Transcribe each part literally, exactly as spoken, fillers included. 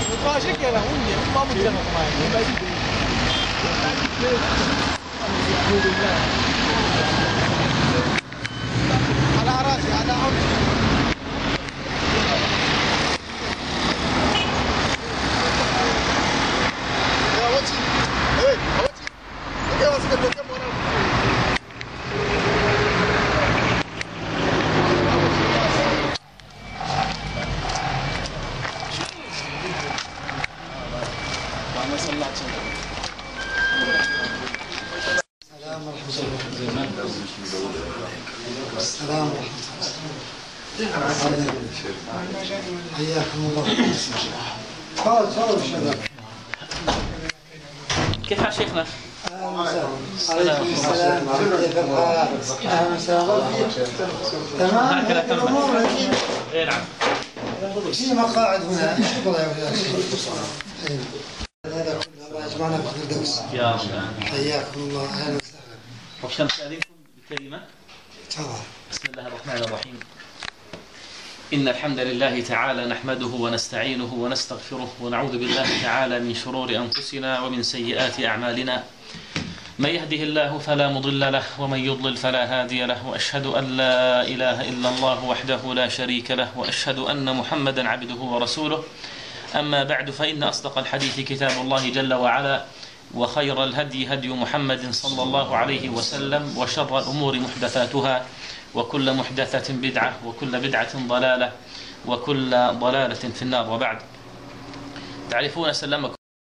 على راسي على عمري. السلام ورحمة الله. حياكم الله. تفضل تفضل الشباب. كيف حال شيخنا؟ اهلا وسهلا. عليكم السلام. كيف الحال؟ اهلا وسهلا. تمام. الامور اكيد. اي نعم. في مقاعد هنا. تفضل يا اخي. هذا كله الله يجمعنا في الفردوس. يا رب. حياكم الله. اهلا وسهلا. وش نستأذنكم بكلمة؟ تفضل. بسم الله الرحمن الرحيم. إن الحمد لله تعالى نحمده ونستعينه ونستغفره ونعوذ بالله تعالى من شرور أنفسنا ومن سيئات أعمالنا. من يهده الله فلا مضل له ومن يضلل فلا هادي له، وأشهد أن لا إله إلا الله وحده لا شريك له، وأشهد أن محمدا عبده ورسوله. أما بعد، فإن أصدق الحديث كتاب الله جل وعلا، وخير الهدي هدي محمد صلى الله عليه وسلم، وشر الأمور محدثاتها، وكل محدثة بدعة، وكل بدعة ضلالة، وكل ضلالة في النار. وبعد، تعرفون سلمكم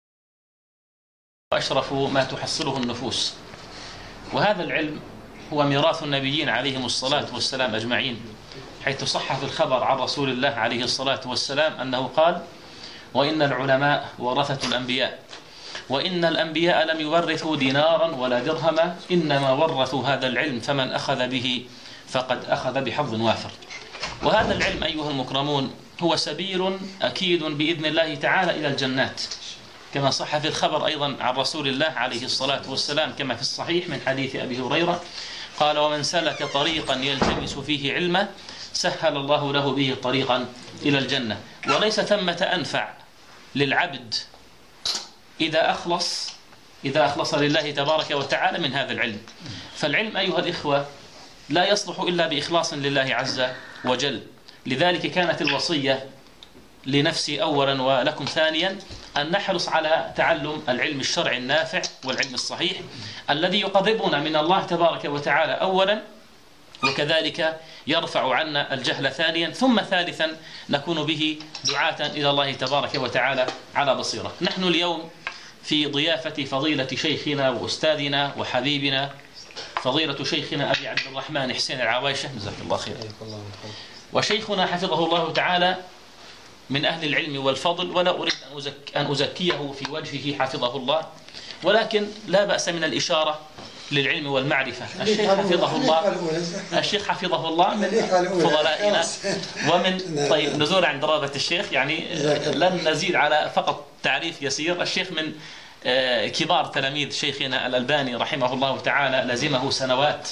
وأشرف ما تحصله النفوس، وهذا العلم هو ميراث النبيين عليهم الصلاة والسلام أجمعين، حيث صح في الخبر عن رسول الله عليه الصلاة والسلام أنه قال: وإن العلماء ورثة الأنبياء، وإن الأنبياء لم يورثوا دينارا ولا درهما، إنما ورثوا هذا العلم، فمن أخذ به فقد أخذ بحظ وافر. وهذا العلم أيها المكرمون هو سبيل أكيد بإذن الله تعالى إلى الجنات، كما صح في الخبر أيضا عن رسول الله عليه الصلاة والسلام كما في الصحيح من حديث أبي هريرة قال: ومن سلك طريقا يلتمس فيه علما سهل الله له به طريقا إلى الجنة. وليس ثمة أنفع للعبد إذا أخلص إذا أخلص لله تبارك وتعالى من هذا العلم. فالعلم أيها الإخوة لا يصلح إلا بإخلاص لله عز وجل. لذلك كانت الوصية لنفسي أولا ولكم ثانيا أن نحرص على تعلم العلم الشرعي النافع والعلم الصحيح الذي يقربنا من الله تبارك وتعالى أولا، وكذلك يرفع عنا الجهل ثانيا، ثم ثالثا نكون به دعاة إلى الله تبارك وتعالى على بصيرة. نحن اليوم في ضيافة فضيلة شيخنا وأستاذنا وحبيبنا فضيلة شيخنا أبي عبد الرحمن حسين العوايشة، جزاك الله خير. وشيخنا حفظه الله تعالى من أهل العلم والفضل، ولا أريد أن أزكيه في وجهه حفظه الله، ولكن لا بأس من الإشارة للعلم والمعرفة. الشيخ حفظه الله الشيخ حفظه الله من فضلائنا ومن طيب نزول عند رابة الشيخ، يعني لن نزيد على فقط تعريف يسير. الشيخ من كبار تلاميذ شيخنا الألباني رحمه الله تعالى، لازمه سنوات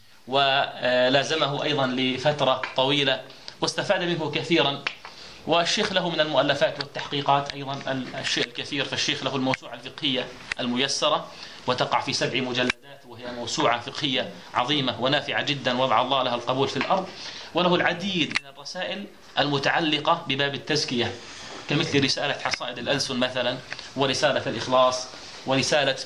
ولازمه أيضا لفترة طويلة واستفاد منه كثيرا. والشيخ له من المؤلفات والتحقيقات أيضا الشيء الكثير. فالشيخ له الموسوعة الفقهية الميسرة وتقع في سبع مجلدات، وهي موسوعة فقهية عظيمة ونافعة جدا، وضع الله لها القبول في الأرض. وله العديد من الرسائل المتعلقة بباب التزكية، كمثل رسالة حصائد الألسن مثلا، ورسالة الإخلاص، ورسالة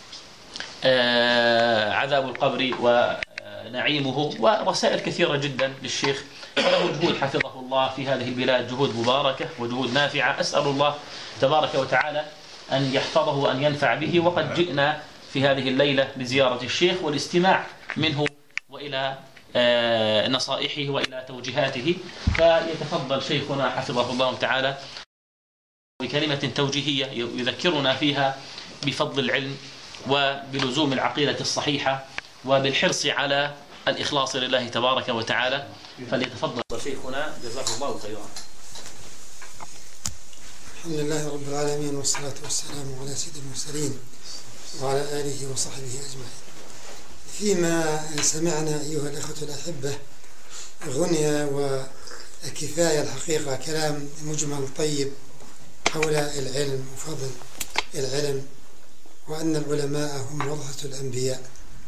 عذاب القبر ونعيمه، ورسائل كثيرة جدا للشيخ. وله جهود حفظه الله في هذه البلاد، جهود مباركة وجهود نافعة. أسأل الله تبارك وتعالى أن يحفظه وأن ينفع به. وقد جئنا في هذه الليلة لزيارة الشيخ والاستماع منه وإلى نصائحه وإلى توجيهاته. فيتفضل شيخنا حفظه الله تعالى بكلمة توجيهية يذكرنا فيها بفضل العلم وبلزوم العقيدة الصحيحة وبالحرص على الإخلاص لله تبارك وتعالى. فليتفضل شيخنا جزاه الله خيرا. الحمد لله رب العالمين، والصلاة والسلام على سيد المرسلين وعلى آله وصحبه أجمعين. فيما سمعنا أيها الأخوة الأحبة غنية وكفاية الحقيقة، كلام مجمل طيب حول العلم وفضل العلم، وأن العلماء هم ورثة الأنبياء.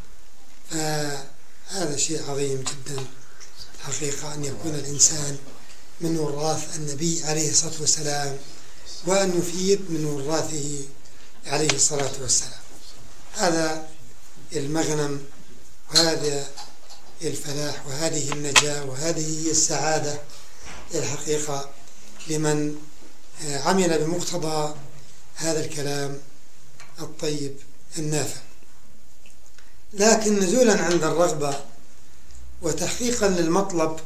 فهذا شيء عظيم جدا حقيقة، أن يكون الإنسان من وراث النبي عليه الصلاة والسلام، وأن يفيد من وراثه عليه الصلاة والسلام. هذا المغنم، وهذا الفلاح، وهذه النجاة، وهذه هي السعادة الحقيقة لمن عمل بمقتضى هذا الكلام الطيب النافع. لكن نزولا عند الرغبة وتحقيقا للمطلب،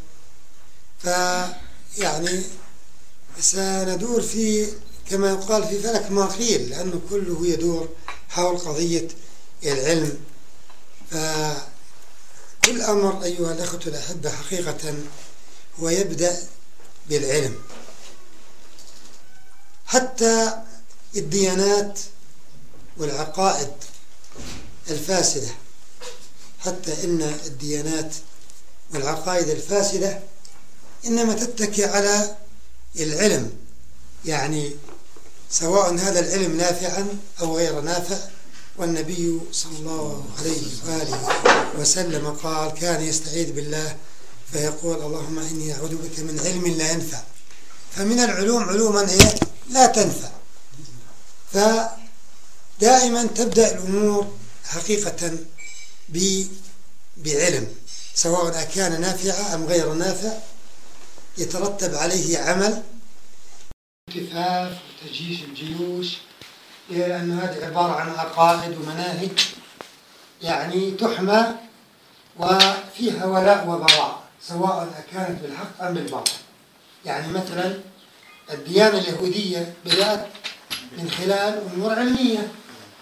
فيعني سندور في كما يقال في فلك ما قيل، لأنه كله يدور حول قضية العلم. فكل أمر أيها الأخوة الأحبة حقيقة هو يبدأ بالعلم. حتى الديانات والعقائد الفاسدة، حتى إن الديانات والعقائد الفاسدة إنما تتكي على العلم، يعني سواء هذا العلم نافعا أو غير نافع. والنبي صلى الله عليه وآله وسلم قال: كان يستعيذ بالله فيقول: اللهم إني أعوذ بك من علم لا ينفع. فمن العلوم علوما إيه لا تنفع. فدائما تبدأ الأمور حقيقة بعلم، سواء كان نافعا أم غير نافع، يترتب عليه عمل التفاف وتجيش الجيوش، لأن هذه عبارة عن عقائد ومناهج يعني تحمى وفيها ولاء وبراء، سواء كانت بالحق أم بالباطل. يعني مثلا الديانة اليهودية بدأت من خلال أمور علمية،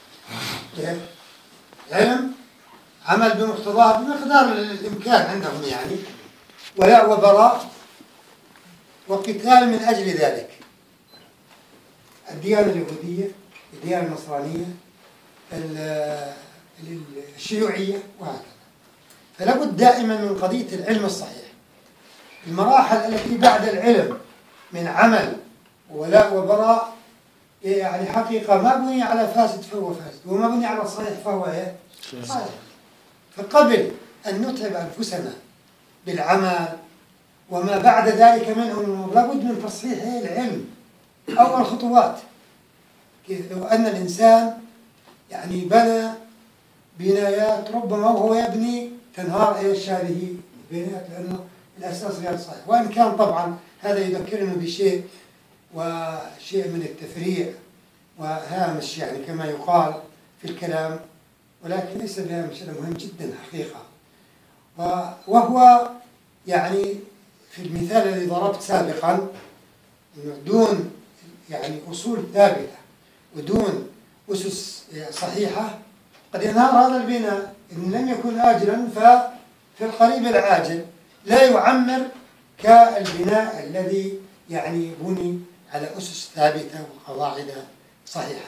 علم عمل بمقتضاه بمقدار الإمكان عندهم، يعني ولاء وبراء وقتال من أجل ذلك. الديانة اليهودية، الديانة النصرانية، الشيوعية، وهكذا. فلا بد دائما من قضية العلم الصحيح. المراحل التي بعد العلم من عمل وولاء وبراء، يعني حقيقة ما بني على فاسد فهو فاسد، وما بني على صحيح فهو ايه صحيح. فقبل أن نتعب أنفسنا بالعمل وما بعد ذلك من أمور، لابد من تصحيح العلم. أول خطوات، لو أن الإنسان يعني بنى بنايات ربما وهو يبني تنهار ايش هذه البنايات، لأنه الأساس غير صحيح. وإن كان طبعا هذا يذكرنا بشيء وشيء من التفريع وهامش، يعني كما يقال في الكلام، ولكن ليس بهامش، هذا مهم جدا حقيقة. وهو يعني في المثال الذي ضربت سابقا، دون يعني أصول ثابتة ودون أسس صحيحة قد ينهار هذا البناء. إن لم يكن آجلا ففي القريب العاجل لا يعمر كالبناء الذي يعني بني على أسس ثابتة وقواعد صحيحة.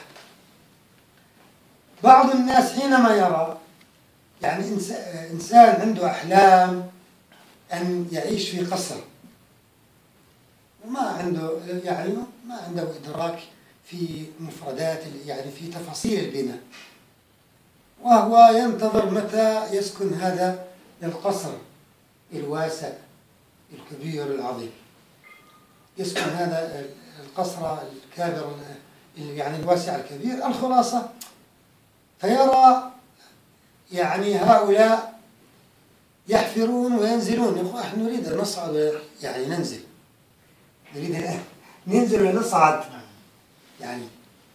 بعض الناس حينما يرى يعني إنسان عنده أحلام أن يعيش في قصر، وما عنده يعني ما عنده إدراك في مفردات يعني في تفاصيل البناء، وهو ينتظر متى يسكن هذا القصر الواسع الكبير العظيم، يسكن هذا القصر الكابر يعني الواسع الكبير. الخلاصة فيرى يعني هؤلاء يحفرون وينزلون، يقول احنا نريد أن نصعد، يعني ننزل، نريد أن ننزل ونصعد. يعني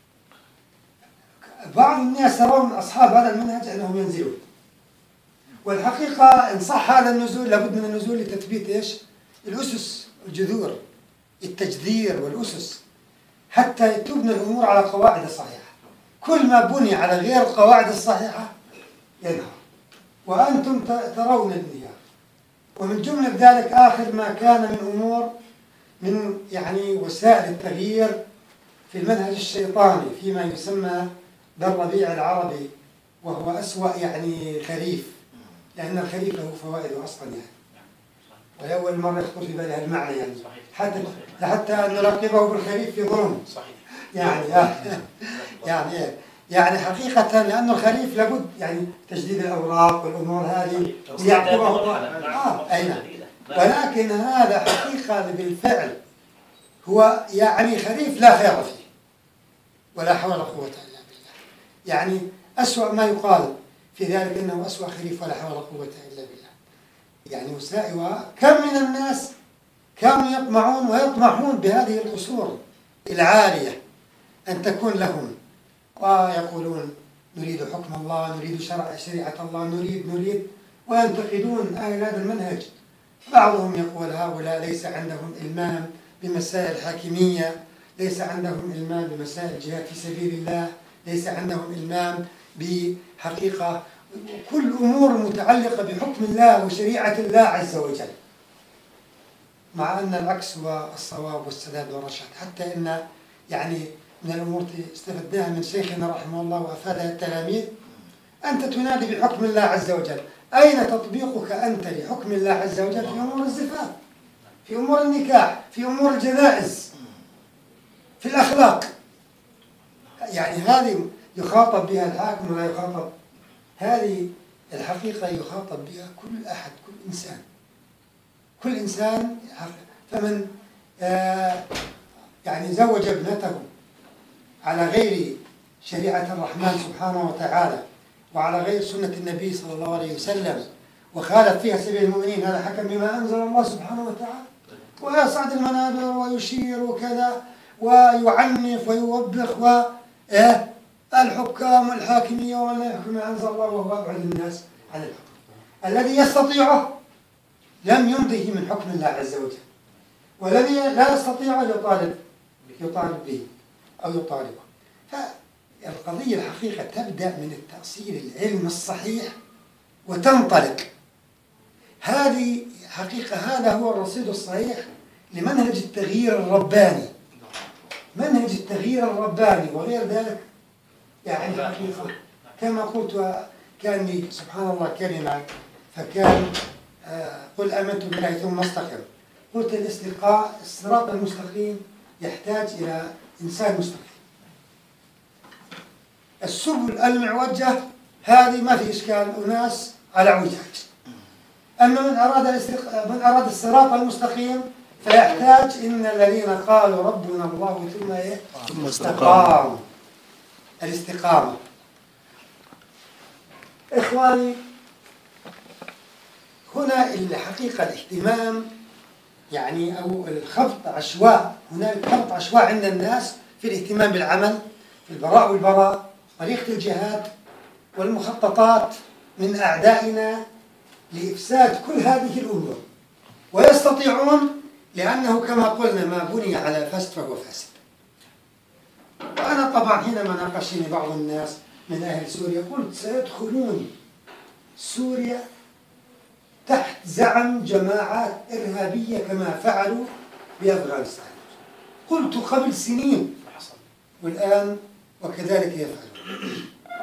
بعض الناس يرون أصحاب هذا المنهج أنهم ينزلون، والحقيقة إن صح هذا النزول لابد من النزول لتثبيت إيش؟ الأسس، الجذور، التجذير والأسس، حتى تبنى الأمور على قواعد صحيحة. كل ما بني على غير القواعد الصحيحة ينهار، وأنتم ترون الانهيار. ومن جملة ذلك آخر ما كان من أمور من يعني وسائل التغيير في المنهج الشيطاني فيما يسمى بالربيع العربي، وهو أسوأ يعني خريف، لأن الخريف له فوائد أصلا يعني، ولأول مرة يخطر في بالي المعنى يعني، حتى حتى أن نلقبه بالخريف في ظلم. يعني يعني يعني حقيقة لأنه الخريف لابد يعني تجديد الأوراق والأمور هذه يعقبه آه أي نعم. ولكن هذا حقيقة بالفعل هو يعني خريف لا خير فيه ولا حول ولا قوة إلا بالله. يعني أسوأ ما يقال في ذلك أنه أسوأ خريف ولا حول ولا قوة إلا بالله. يعني وسائل كم من الناس كانوا يطمعون ويطمحون بهذه القصور العالية أن تكون لهم، ويقولون نريد حكم الله، نريد شرع شريعة الله، نريد نريد وينتقدون أهل هذا المنهج. بعضهم يقول هؤلاء ليس عندهم إلمام بمسائل الحاكمية، ليس عندهم إلمام بمسائل الجهاد في سبيل الله، ليس عندهم إلمام بحقيقة كل أمور متعلقة بحكم الله وشريعة الله عز وجل، مع أن العكس هو الصواب والسداد والرشاد. حتى إن يعني من الأمور استفدناها من شيخنا رحمه الله وأفادها التلاميذ، أنت تنادي بحكم الله عز وجل، أين تطبيقك أنت لحكم الله عز وجل في أمور الزفاف، في أمور النكاح، في أمور الجنائز، في الأخلاق؟ يعني هذه يخاطب بها الحاكم ولا يخاطب؟ هذه الحقيقة يخاطب بها كل أحد، كل إنسان، كل إنسان. فمن آه يعني زوج ابنته على غير شريعة الرحمن سبحانه وتعالى وعلى غير سنة النبي صلى الله عليه وسلم وخالف فيها سبيل المؤمنين، هذا حكم بما أنزل الله سبحانه وتعالى، ويصعد المنابر ويشير وكذا ويعنف ويوبخ و إيه الحكام والحاكمية ومن لا يحكم ما أنزل الله وهو أبعد الناس عن الحكم. الذي يستطيعه لم يمضه من حكم الله عز وجل، والذي لا يستطيع يطالب يطالب به أو يطالبه. فالقضية الحقيقة تبدأ من التأصيل العلم الصحيح وتنطلق. هذه حقيقة، هذا هو الرصيد الصحيح لمنهج التغيير الرباني، منهج التغيير الرباني. وغير ذلك يعني حقيقة كما قلت، كان لي سبحان الله كلمة فكان آه قل آمنت بالله ثم استقم. قلت الاستقاء الصراط المستقيم يحتاج إلى إنسان مستقيم. السبل المعوجة هذه ما في إشكال، أناس على اعوجاج. أما من أراد الاستق... من أراد الصراط المستقيم فيحتاج إن الذين قالوا ربنا الله ثم إيه؟ ثم استقاموا. الاستقامة إخواني، هنا الحقيقة الاهتمام يعني أو الخبط عشواء، هناك خبط عشواء عند الناس في الاهتمام بالعمل، في البراء والبراء، طريقة الجهاد والمخططات من أعدائنا لإفساد كل هذه الأمور، ويستطيعون، لأنه كما قلنا ما بني على فسد فهو فاسد. وأنا طبعا حينما ناقشني بعض الناس من أهل سوريا قلت سيدخلون سوريا تحت زعم جماعات إرهابية كما فعلوا بأفغانستان. قلت قبل سنين والآن وكذلك يفعلون.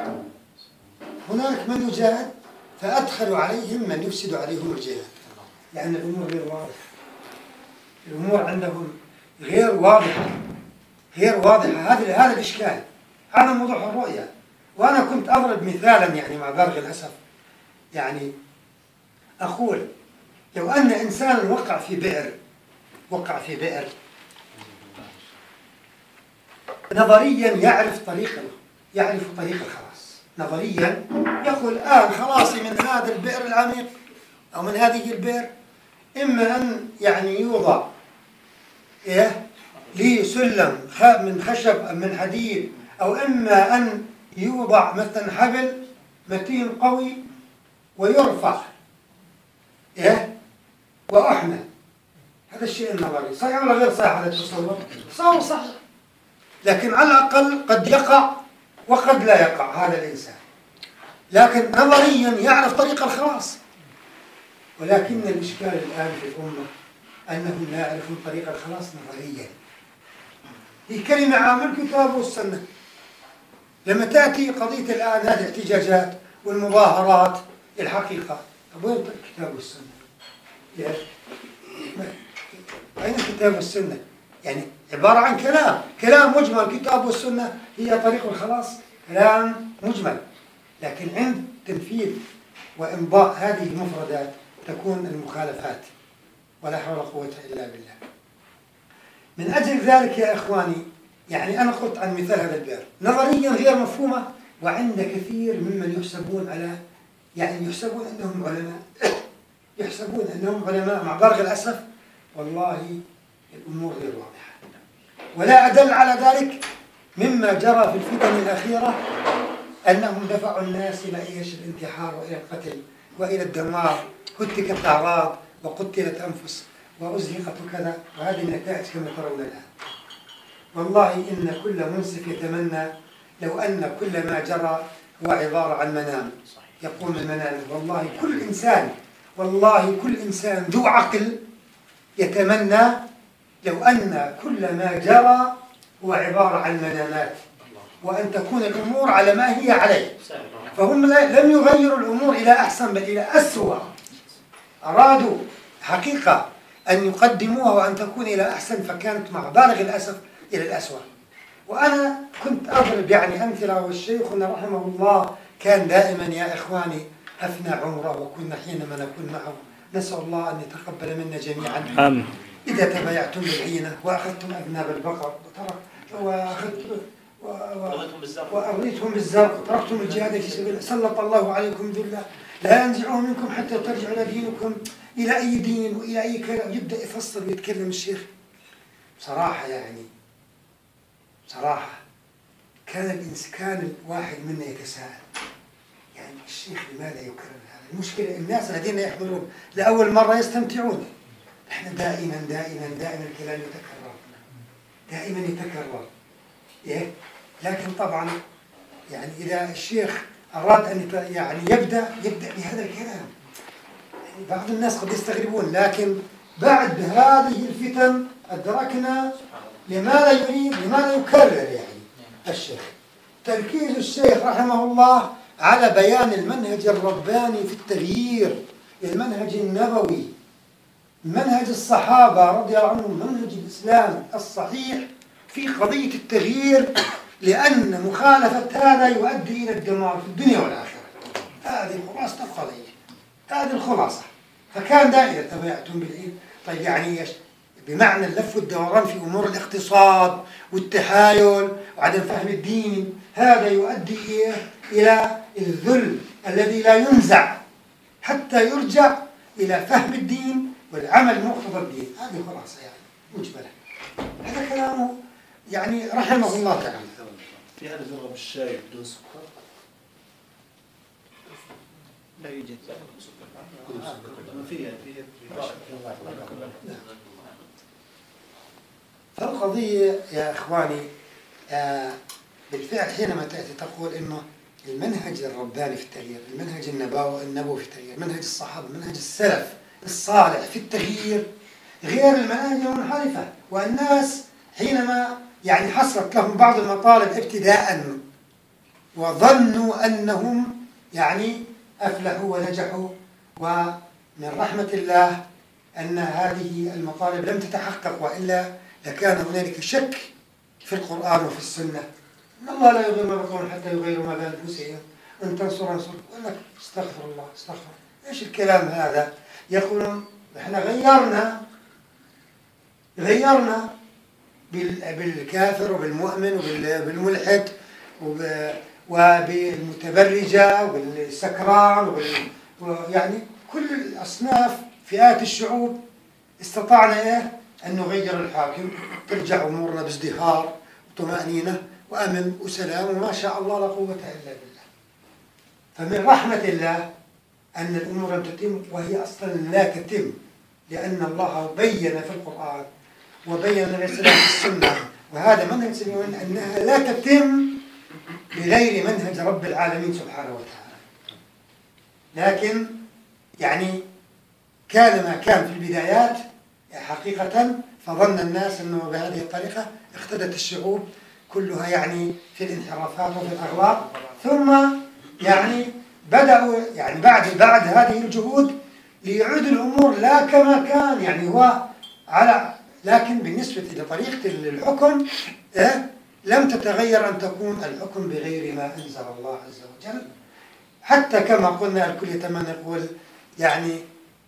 هناك من يجاهد فأدخلوا عليهم من يفسد عليهم الجهاد، لأن الأمور غير واضحة، الأمور عندهم غير واضحة غير واضحة. هذا هذا الإشكال، هذا موضوع الرؤية. وأنا كنت أضرب مثالا يعني مع بالغ الأسف، يعني أقول لو أن إنسانا وقع في بئر وقع في بئر نظريا يعرف طريقه يعرف طريق الخلاص، نظريا يقول الآن خلاصي من هذا البئر العميق أو من هذه البئر، إما أن يعني يوضع إيه لي سلم من خشب أو من حديد، أو إما أن يوضع مثلا حبل متين قوي ويرفع إيه وأحمل. هذا الشيء النظري صحيح ولا غير صحيح؟ هذا التصور تصور صحيح، لكن على الأقل قد يقع وقد لا يقع هذا الإنسان، لكن نظريا يعرف طريق الخلاص. ولكن الإشكال الآن في الأمة أنهم لا يعرفون طريق الخلاص نظريا. هي كلمة عامة الكتاب والسنة. لما تأتي قضية الآن هذه الاحتجاجات والمظاهرات، الحقيقة طب وين الكتاب والسنة؟ أين الكتاب والسنة؟ يعني عبارة عن كلام كلام مجمل. الكتاب والسنة هي طريق الخلاص، كلام مجمل. لكن عند تنفيذ وإمضاء هذه المفردات تكون المخالفات، ولا حول ولا قوة إلا بالله. من أجل ذلك يا إخواني، يعني أنا قلت عن مثال هذا البئر نظريا غير مفهومة، وعند كثير ممن يحسبون على يعني يحسبون أنهم علماء يحسبون أنهم علماء مع بالغ الأسف والله الأمور غير واضحة. ولا أدل على ذلك مما جرى في الفتن الأخيرة، أنهم دفعوا الناس إلى إيش؟ الانتحار وإلى القتل وإلى الدمار، هتكت أعراض وقتلت أنفس وأزهقت وكذا، وهذه النتائج كما ترون الآن. والله إن كل منصف يتمنى لو أن كل ما جرى هو عبارة عن منام يقوم المنام. والله كل إنسان والله كل إنسان ذو عقل يتمنى لو أن كل ما جرى هو عبارة عن منامات، وأن تكون الأمور على ما هي عليه. فهم لم يغيروا الأمور إلى أحسن بل إلى أسوأ. أرادوا حقيقة أن يقدموها وأن تكون إلى أحسن، فكانت مع بالغ الأسف إلى الأسوأ. وأنا كنت أضرب يعني أمثلة، والشيخنا رحمه الله كان دائما يا إخواني أفنى عمره، وكنا حينما نكون معه نسأل الله أن يتقبل منا جميعا. آمين. إذا تبايعتم بالعينة وأخذتم أذناب البقر وأخذتم وأريتهم بالزرق وتركتم الجهاد في سبيل الله سلط الله عليكم ذلا لا ينزعه منكم حتى ترجعوا إلى دينكم، إلى أي دين وإلى أي كلام. يبدأ يفصل ويتكلم الشيخ. بصراحة يعني بصراحة كان الإنسان كان الواحد منا يتساءل، يعني الشيخ لماذا يكرر هذا؟ المشكلة الناس الذين يحضرون لأول مرة يستمتعون. احنا دائما دائما دائما الكلام يتكرر دائما يتكرر إيه؟ لكن طبعا يعني إذا الشيخ أراد أن يعني يبدأ يبدأ بهذا الكلام، يعني بعض الناس قد يستغربون. لكن بعد هذه الفتن أدركنا لماذا يريد لماذا يكرر يعني الشيخ. تركيز الشيخ رحمه الله على بيان المنهج الرباني في التغيير، المنهج النبوي، منهج الصحابة رضي الله عنهم، منهج الإسلام الصحيح في قضية التغيير، لأن مخالفة هذا يؤدي إلى الدمار في الدنيا والآخرة. هذه خلاصة القضية، هذه الخلاصة. فكان دائما تبايعتم بالعلم. طيب يعني ايش؟ بمعنى اللف والدوران في أمور الاقتصاد والتحايل وعدم فهم الدين، هذا يؤدي إلى الذل الذي لا ينزع حتى يرجع إلى فهم الدين والعمل مقتضى الدين. هذه خلاصة يعني مجملة. هذا كلامه يعني رحمه الله تعالى. في هذا جرب الشاي بدون سكر؟ لا يوجد. ما فيها فيها فالقضية يا إخواني آه بالفعل حينما تأتي تقول إنه المنهج الرباني في التغيير، المنهج النبوي في التغيير، منهج الصحابة، منهج السلف الصالح في التغيير غير المناهج المنحرفة. والناس حينما يعني حصلت لهم بعض المطالب ابتداء وظنوا أنهم يعني أفلحوا ونجحوا، ومن رحمة الله أن هذه المطالب لم تتحقق، وإلا لكان هنالك شك في القرآن وفي السنة. إن الله لا يغير ما بقوم حتى يغيروا ما بأنفسهم، إن تنصر انصر. يقول لك استغفر الله استغفر. إيش الكلام هذا؟ يقولون إحنا غيرنا غيرنا بالكافر وبالمؤمن وبالملحد وبالمتبرجة وبالسكران ويعني كل الأصناف فئات الشعوب استطعنا إيه أن نغير الحاكم، ترجع أمورنا بازدهار وطمأنينة وأمن وسلام وما شاء الله لا قوة إلا بالله. فمن رحمة الله أن الأمور لم تتم، وهي أصلا لا تتم، لأن الله بين في القرآن وبين النبي صلى الله عليه وسلم في السنة، وهذا منهج سنوي أنها لا تتم بغير منهج رب العالمين سبحانه وتعالى. لكن يعني كان ما كان في البدايات حقيقة، فظن الناس أنه بهذه الطريقة اقتدت الشعوب كلها يعني في الانحرافات وفي الأغلاط، ثم يعني بدأوا يعني بعد بعد هذه الجهود ليعود الأمور لا كما كان، يعني هو على لكن بالنسبة لطريقة الحكم آه لم تتغير أن تكون الحكم بغير ما أنزل الله عز وجل. حتى كما قلنا الكل يتمنى يقول يعني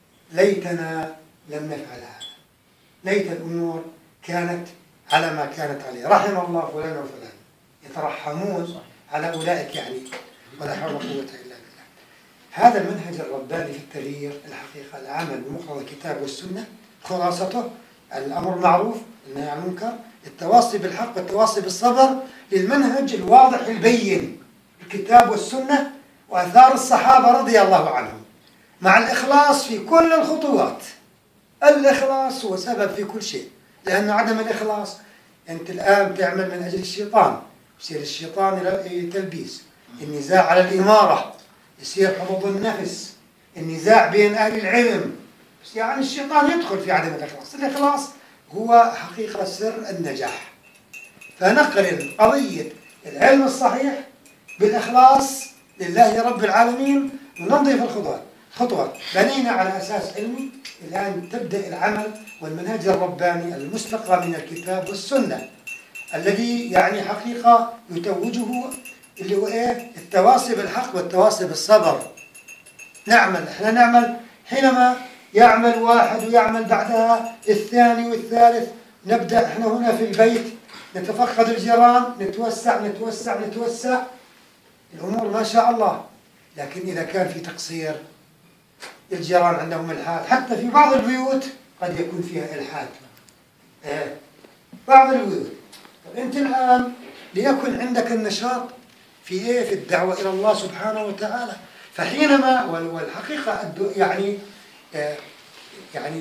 ليتنا لم نفعل هذا، ليت الأمور كانت على ما كانت عليه، رحم الله فلان وفلان، يترحمون على أولئك يعني، ولا حول ولا قوة إلا بالله. هذا المنهج الرباني في التغيير الحقيقة العمل بمقتضى الكتاب والسنة، خلاصته الأمر معروف النهي عن المنكر، التواصي بالحق والتواصي بالصبر، للمنهج الواضح البين الكتاب والسنة وآثار الصحابة رضي الله عنهم، مع الإخلاص في كل الخطوات. الإخلاص هو سبب في كل شيء، لأن عدم الإخلاص أنت الآن تعمل من أجل الشيطان، يصير الشيطان إلى تلبيس، النزاع على الإمارة، يصير حظوظ النفس، النزاع بين أهل العلم، بس يعني الشيطان يدخل في عدم الإخلاص. الإخلاص هو حقيقة سر النجاح. فنقرن قضية العلم الصحيح بالإخلاص لله رب العالمين ونمضي في الخطوات. خطوات بنينا على أساس علمي، الآن تبدأ العمل والمنهج الرباني المستقى من الكتاب والسنة الذي يعني حقيقة يتوجه اللي هو إيه؟ التواصي بالحق والتواصي بالصبر. نعمل، إحنا نعمل حينما يعمل واحد ويعمل بعدها الثاني والثالث، نبدأ إحنا هنا في البيت نتفقد الجيران، نتوسع نتوسع نتوسع، الأمور ما شاء الله. لكن إذا كان في تقصير، الجيران عندهم إلحاد، حتى في بعض البيوت قد يكون فيها إلحاد. إيه؟ بعض البيوت. أنت الآن ليكن عندك النشاط في إيه؟ في الدعوة إلى الله سبحانه وتعالى. فحينما والحقيقة يعني آه يعني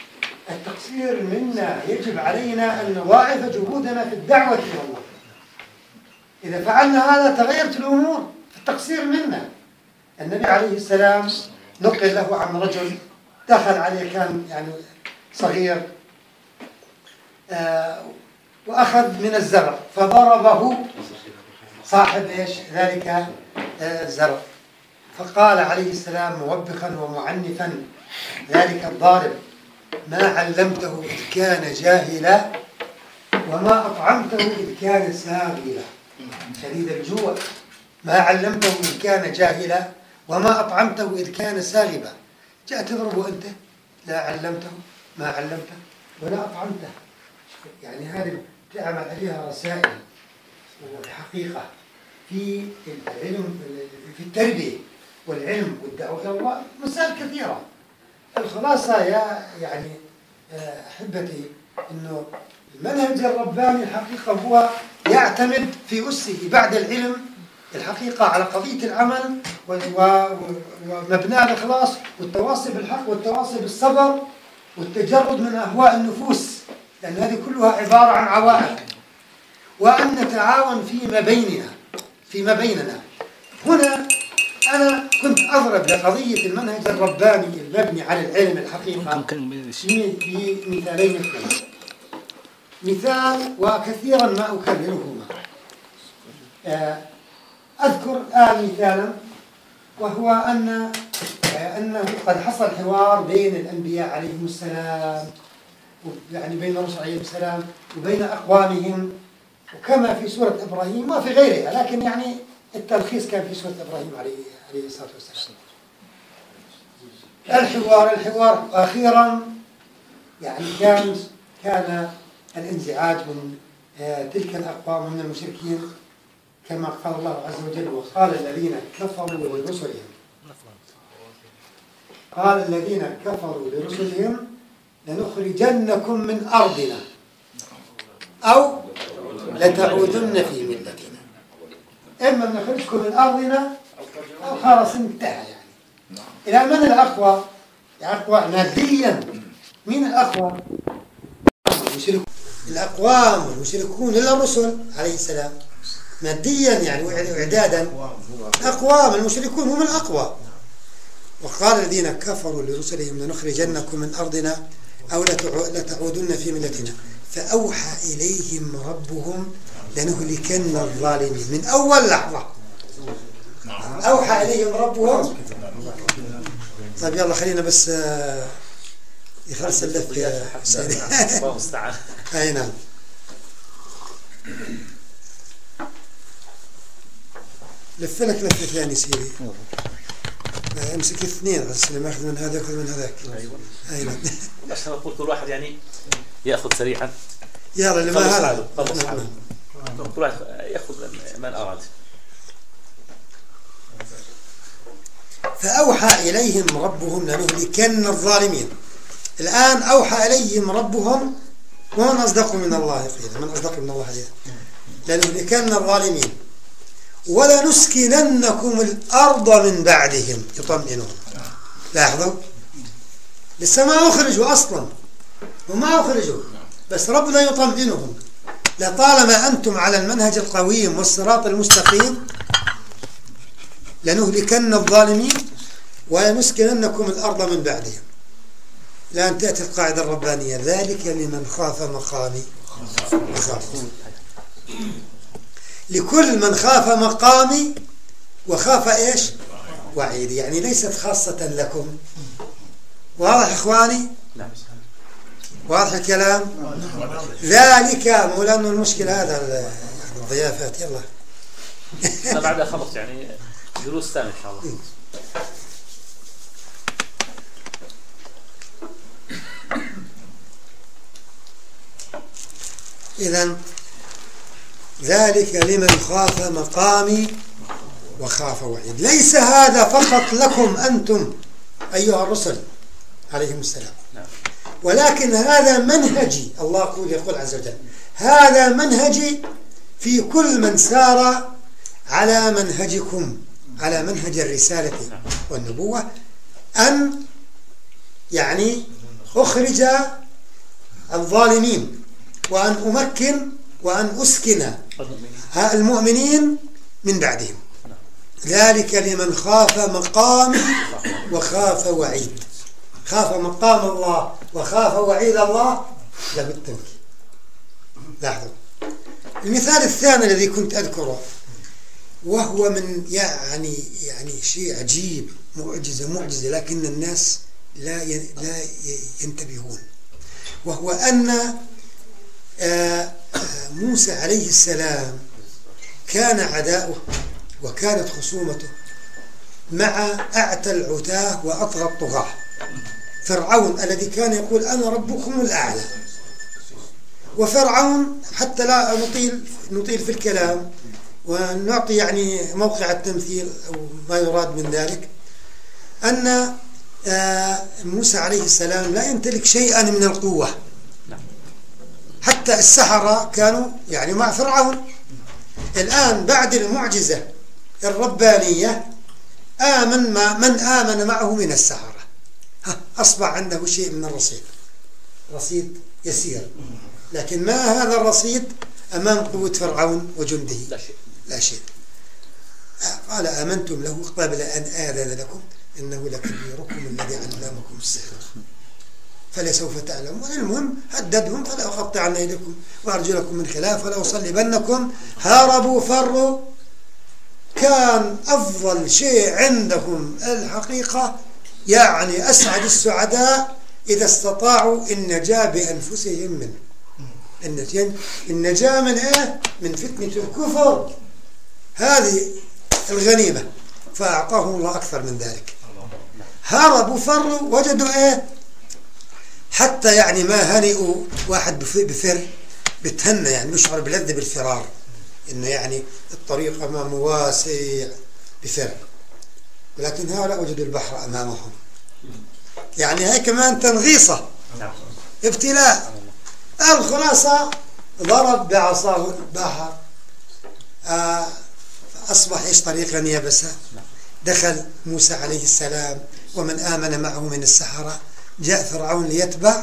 التقصير منا، يجب علينا أن نضاعف جهودنا في الدعوة إلى الله. إذا فعلنا هذا تغيرت الأمور. التقصير منا. النبي عليه السلام نقل له عن رجل دخل عليه، كان يعني صغير، آه وأخذ من الزرع فضربه صاحب إيش ذلك آه الزرع، فقال عليه السلام موبخا ومعنفا ذلك الضارب: ما علمته إذ كان جاهلا وما أطعمته إذ كان ساغلا. شديد الجوع. ما علمته إذ كان جاهلا وما أطعمته إذ كان ساغبا. جاء تضربه أنت، لا علمته ما علمته ولا أطعمته. يعني هذه تعمل عليها رسائل والحقيقة في العلم، في التربية والعلم والدعوة إلى الله، مسائل كثيرة. الخلاصة يا يعني أحبتي أنه المنهج الرباني الحقيقة هو يعتمد في أسه بعد العلم الحقيقة على قضية العمل ومبنى الإخلاص والتواصي بالحق والتواصي بالصبر والتجرد من أهواء النفوس، لأن هذه كلها عبارة عن عوائق، وأن نتعاون فيما بيننا فيما بيننا. هنا أنا كنت أضرب لقضية المنهج الرباني المبني على العلم الحقيقة بمثالين اثنين. مثال وكثيرا ما أكررهما. أذكر الآن مثالا، وهو أن أنه قد حصل حوار بين الأنبياء عليهم السلام، يعني بين الرسل عليهم السلام وبين أقوامهم، وكما في سورة إبراهيم وفي غيرها، لكن يعني التلخيص كان في سورة إبراهيم عليه عليه الصلاة والسلام. الحوار الحوار أخيرا يعني كان كان الانزعاج من تلك الأقوام من المشركين، كما قال الله عز وجل: وقال الذين كفروا لرسلهم قال الذين كفروا لرسلهم لنخرجنكم من أرضنا أو لتعودن في ملتنا. إما نخرجكم من أرضنا أو خلاص انتهى. يعني إلى من الأقوى؟ الأقوى ماديا. مين الأقوى؟ المشركون. الأقوام والمشركون للرسل عليه السلام ماديا يعني وإعدادا. أقوام المشركون هم الأقوى. وقال الذين كفروا لرسلهم لنخرجنكم من أرضنا أو لتعودن في ملتنا فأوحى إليهم ربهم لنهلكن الظالمين. من أول لحظة أوحى إليهم ربهم. طيب يلا خلينا بس يخلص اللف يا سيدي. الله المستعان. أي نعم. لف لك لفة ثاني سيدي. امسك اثنين بس لما أخذ من هذا وأخذ من هذاك. أيوة. أي نعم. بس أنا أقول كل واحد يعني يأخذ سريعا. يلا اللي ما هذا. كل واحد يأخذ من أراد. فأوحى إليهم ربهم لنهلكن الظالمين. الآن أوحى إليهم ربهم ومن أصدق من الله قيلا. من أصدق من الله حديثا. لنهلكن الظالمين ولنسكننكم الأرض من بعدهم يطمئنون. لاحظوا لسه ما أخرجوا أصلا وما أخرجوا بس ربنا يطمئنهم. لطالما أنتم على المنهج القويم والصراط المستقيم لنهلكن الظالمين ولنسكننكم الأرض من بعدهم. لأن تأتي القاعدة الربانية ذلك لمن خاف مقامي وخاف. لكل من خاف مقامي وخاف إيش وعيد، يعني ليست خاصة لكم. واضح إخواني؟ واضح الكلام؟ ذلك مو لأنه المشكلة هذا الضيافات. يلا أنا بعدها خلص يعني جلوس ثاني إن شاء الله. إذن ذلك لمن خاف مقامي وخاف وعيد. ليس هذا فقط لكم أنتم أيها الرسل عليهم السلام، ولكن هذا منهجي. الله يقول يقول عز وجل هذا منهجي في كل من سار على منهجكم، على منهج الرسالة والنبوة، أن يعني أخرج الظالمين وأن أمكن وأن أسكن المؤمنين من بعدهم. ذلك لمن خاف مقام وخاف وعيد. خاف مقام الله وخاف وعيد الله لا بالتوكيد. لاحظوا المثال الثاني الذي كنت أذكره، وهو من يعني يعني شيء عجيب، معجزة معجزة لكن الناس لا لا ينتبهون، وهو أن موسى عليه السلام كان عداؤه وكانت خصومته مع أعتى العتاه وأطغى الطغاة فرعون الذي كان يقول أنا ربكم الأعلى. وفرعون حتى لا نطيل نطيل في الكلام ونعطي يعني موقع التمثيل أو ما يراد من ذلك، أن موسى عليه السلام لا يمتلك شيئا من القوة. حتى السحرة كانوا يعني مع فرعون. الآن بعد المعجزة الربانية آمن ما من آمن معه من السحرة، أصبح عنده شيء من الرصيد، رصيد يسير، لكن ما هذا الرصيد أمام قوة فرعون وجنده؟ لا شيء. لا شيء. قال آمنتم له قبل أن آذن لكم إنه لكبيركم الذي علمكم السحر فلسوف تعلمون. المهم هددهم فلا أقطعن أيديكم وأرجلكم من خلاف ولا أصلبنكم. هربوا فروا. كان أفضل شيء عندهم الحقيقة يعني أسعد السعداء إذا استطاعوا النجاة بأنفسهم منه. النجاة من إيه؟ من فتنة الكفر، هذه الغنيمة، فأعطاهم الله أكثر من ذلك. هربوا فروا وجدوا إيه؟ حتى يعني ما هنئوا. واحد بفر بتهنى يعني بيشعر بلذة بالفرار، إنه يعني الطريق أمامه واسع بفر، ولكن هؤلاء وجدوا البحر أمامهم. يعني هي كمان تنغيصة، ابتلاء. الخلاصة ضرب بعصاه البحر، آه فأصبح إيش طريقا يابسا. دخل موسى عليه السلام ومن آمن معه من السحرة. جاء فرعون ليتبع،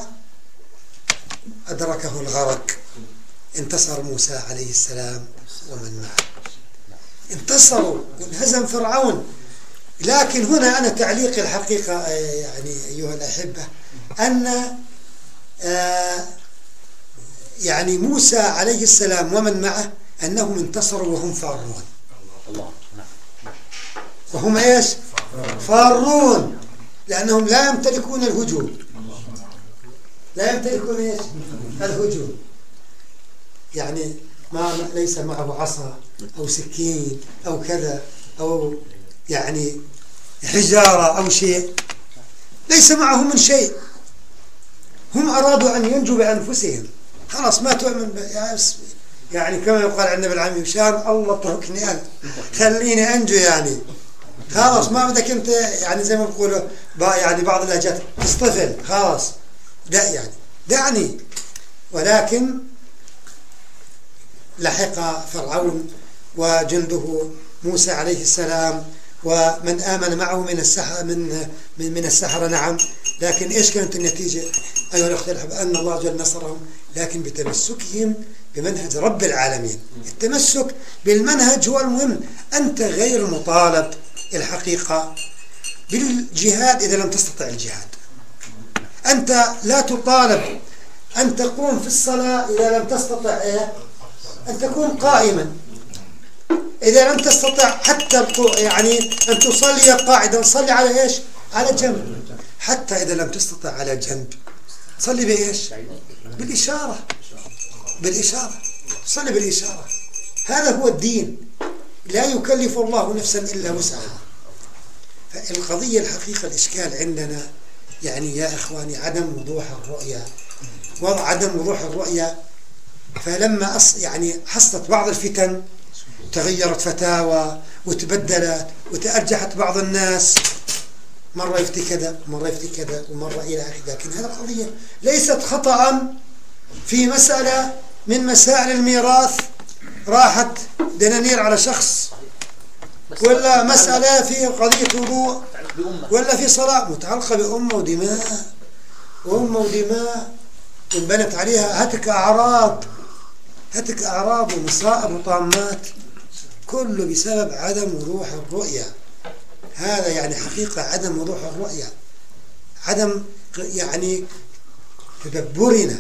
أدركه الغرق. انتصر موسى عليه السلام ومن معه، انتصروا وانهزم فرعون. لكن هنا أنا تعليق الحقيقة يعني أيها الأحبة أن آه يعني موسى عليه السلام ومن معه أنهم انتصروا وهم فارون. وهم إيش؟ فارون، لأنهم لا يمتلكون الهجوم لا يمتلكون ايش؟ الهجوم. يعني ما ليس معه عصا او سكين او كذا او يعني حجارة او شيء، ليس معه من شيء. هم ارادوا ان ينجوا بانفسهم، خلاص ما تؤمن يعني كما يقال عندنا بالعامي مشان الله اتركني انا، خليني انجو يعني، خلاص ما بدك انت يعني زي ما بيقولوا يعني بعض اللهجات اصطفل، خلاص دا يعني دعني. ولكن لحق فرعون وجنده موسى عليه السلام ومن آمن معه من السحر من من, من السحرة، نعم. لكن ايش كانت النتيجة أيها الأخوة الأحباب؟ أن الله جل نصرهم، لكن بتمسكهم بمنهج رب العالمين. التمسك بالمنهج هو المهم. أنت غير مطالب الحقيقة بالجهاد إذا لم تستطع الجهاد. أنت لا تطالب أن تقوم في الصلاة إذا لم تستطع إيه؟ أن تكون قائما. إذا لم تستطع حتى يعني أن تصلي قاعدا، صلي على إيش؟ على جنب. حتى إذا لم تستطع على جنب صلي بإيش؟ بالإشارة. بالإشارة صلي بالإشارة. هذا هو الدين، لا يكلف الله نفسا إلا وسعها. فالقضية الحقيقة الإشكال عندنا يعني يا إخواني عدم وضوح الرؤية، وضع عدم وضوح الرؤية. فلما أص يعني حصلت بعض الفتن تغيرت فتاوى وتبدلت وتأرجحت بعض الناس، مرة يفتي كذا ومرة يفتي كذا ومرة إلى آخره. لكن هذه القضية ليست خطأ في مسألة من مسائل الميراث راحت دنانير على شخص، ولا مسألة في قضية وضوء، ولا في صلاة متعلقة بأمة ودماء، وأمة ودماء وانبنت عليها هتك أعراض، هتك أعراض ومصائب وطامات، كله بسبب عدم وضوح الرؤية. هذا يعني حقيقة عدم وضوح الرؤية، عدم يعني تدبرنا.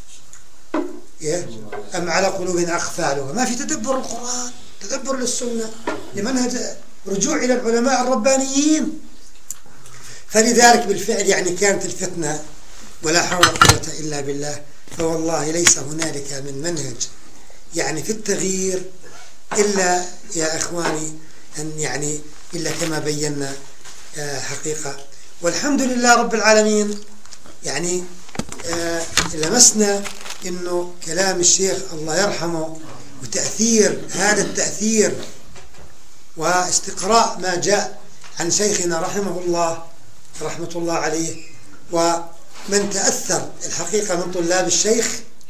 أم على قلوب أقفالها. ما في تدبر القرآن، تدبر للسنة لمنهج رجوع إلى العلماء الربانيين. فلذلك بالفعل يعني كانت الفتنة ولا حول ولا قوة إلا بالله. فوالله ليس هنالك من منهج يعني في التغيير إلا يا إخواني أن يعني إلا كما بينا حقيقة. والحمد لله رب العالمين يعني لمسنا إنه كلام الشيخ الله يرحمه وتأثير هذا التأثير واستقراء ما جاء عن شيخنا رحمه الله رحمة الله عليه، ومن تأثر الحقيقة من طلاب الشيخ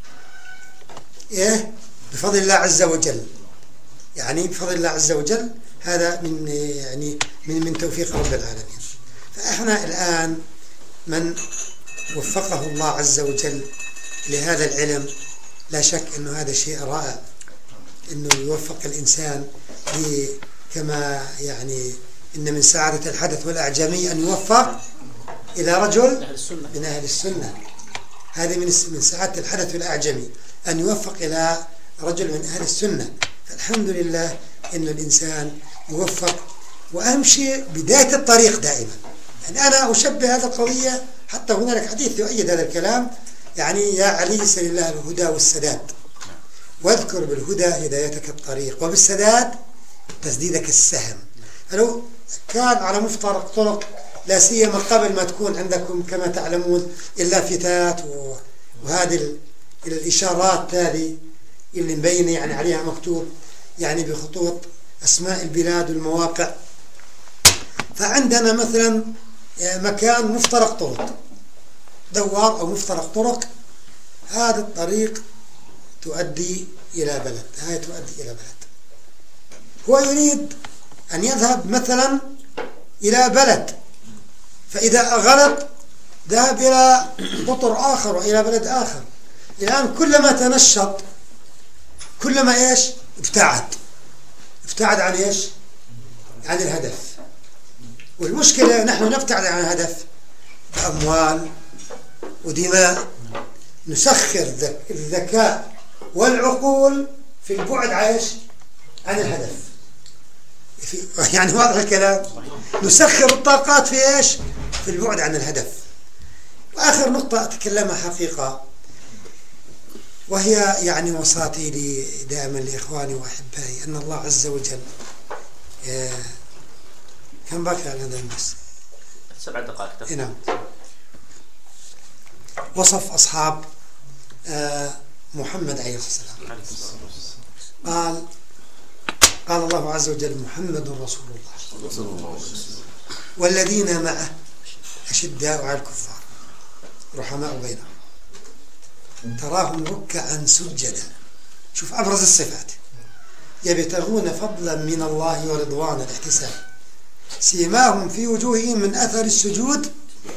إيه بفضل الله عز وجل، يعني بفضل الله عز وجل. هذا من يعني من من توفيق رب العالمين. فإحنا الآن من وفقه الله عز وجل لهذا العلم، لا شك أنه هذا شيء رائع، أنه يوفق الإنسان كما يعني إن من سعادة الحدث والأعجمي أن يوفق إلى رجل من أهل السنة. هذه من من سعادة الحدث والأعجمي أن يوفق إلى رجل من أهل السنة. فالحمد لله أن الإنسان يوفق. وأهم شيء بداية الطريق دائما. يعني أنا أشبه هذه القضية، حتى هنالك حديث يؤيد هذا الكلام، يعني يا علي سل الله الهدى والسداد، واذكر بالهدى هدايتك الطريق وبالسداد تسديدك السهم. فلو كان على مفترق طرق، لا سيما قبل ما تكون عندكم كما تعلمون اللافتات وهذه الإشارات هذه اللي مبينة يعني عليها مكتوب يعني بخطوط أسماء البلاد والمواقع. فعندنا مثلا مكان مفترق طرق، دوار أو مفترق طرق، هذا الطريق تؤدي إلى بلد، هاي تؤدي إلى بلد. هو يريد أن يذهب مثلا إلى بلد، فإذا غلط ذهب إلى قطر آخر وإلى بلد آخر. الآن كلما تنشط كلما إيش ابتعد ابتعد عن إيش عن الهدف. والمشكلة نحن نبتعد عن الهدف بأموال ودماء، نسخر الذكاء والعقول في البعد عايش عن الهدف. يعني واضح الكلام، نسخر الطاقات في إيش في البعد عن الهدف. وآخر نقطة أتكلمها حقيقة، وهي يعني وصاتي لي دائما لإخواني وأحبائي، أن الله عز وجل كم باقي على هذا الناس؟ سبع دقائق. نعم. وصف أصحاب محمد عليه الصلاة والسلام، قال قال الله عز وجل: محمد رسول الله والذين معه أشداء على الكفار رحماء بينهم تراهم ركعا سجدا. شوف أبرز الصفات: يبتغون فضلا من الله ورضوانا الاحتساب، سيماهم في وجوههم من أثر السجود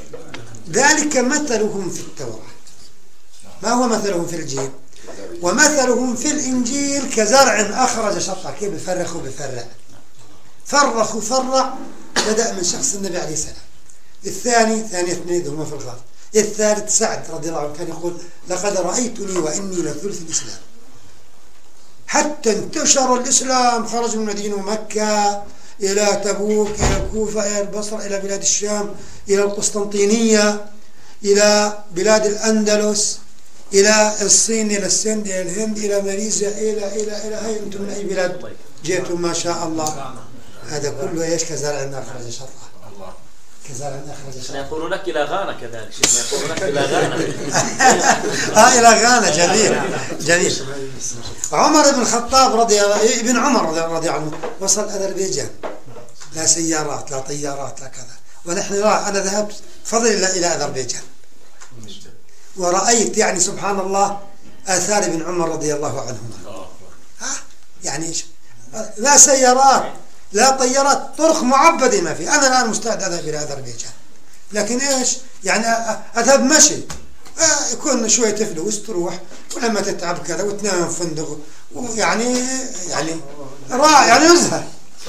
ذلك مثلهم في التوراة. ما هو مثلهم في الإنجيل؟ ومثلهم في الإنجيل كزرع أخرج شطأه. كيف بفرخ وبفرع؟ فرخ وفرع، بدأ من شخص النبي عليه السلام. الثاني ثاني اثنين هم في الغار. الثالث سعد رضي الله عنه كان يقول: لقد رأيتني وإني لثلث الإسلام. حتى انتشر الإسلام، خرج من مدينة مكة إلى تبوك، إلى الكوفة، إلى البصرة، إلى بلاد الشام، إلى القسطنطينية، إلى بلاد الأندلس، إلى الصين، إلى السند، إلى الهند، إلى ماليزيا، إلى إلى إلى هاي. أنتم من أي بلاد جئتم؟ ما شاء الله. هذا كله إيش؟ كزرع أخرج شطأه. كزرع أخرج شطأه. يقول لك إلى غانا كذلك. يقول لك إلى غانا. آه إلى غانا. جميل جميل. عمر بن الخطاب رضي الله ابن عمر رضي عنه وصل أذربيجان، لا سيارات لا طيارات لا كذا، ونحن أنا ذهبت فضل إلى أذربيجان ورأيت يعني سبحان الله آثار ابن عمر رضي الله عنهما. ها يعني إيش؟ لا سيارات لا طيارات، طرق معبدة ما في. أنا الآن مستعد أذهب إلى أذربيجان، لكن إيش يعني أذهب مشي، آه يكون شوية فلوس تروح، ولما تتعب كذا وتنام في فندق، ويعني يعني رائع، يعني نزهة.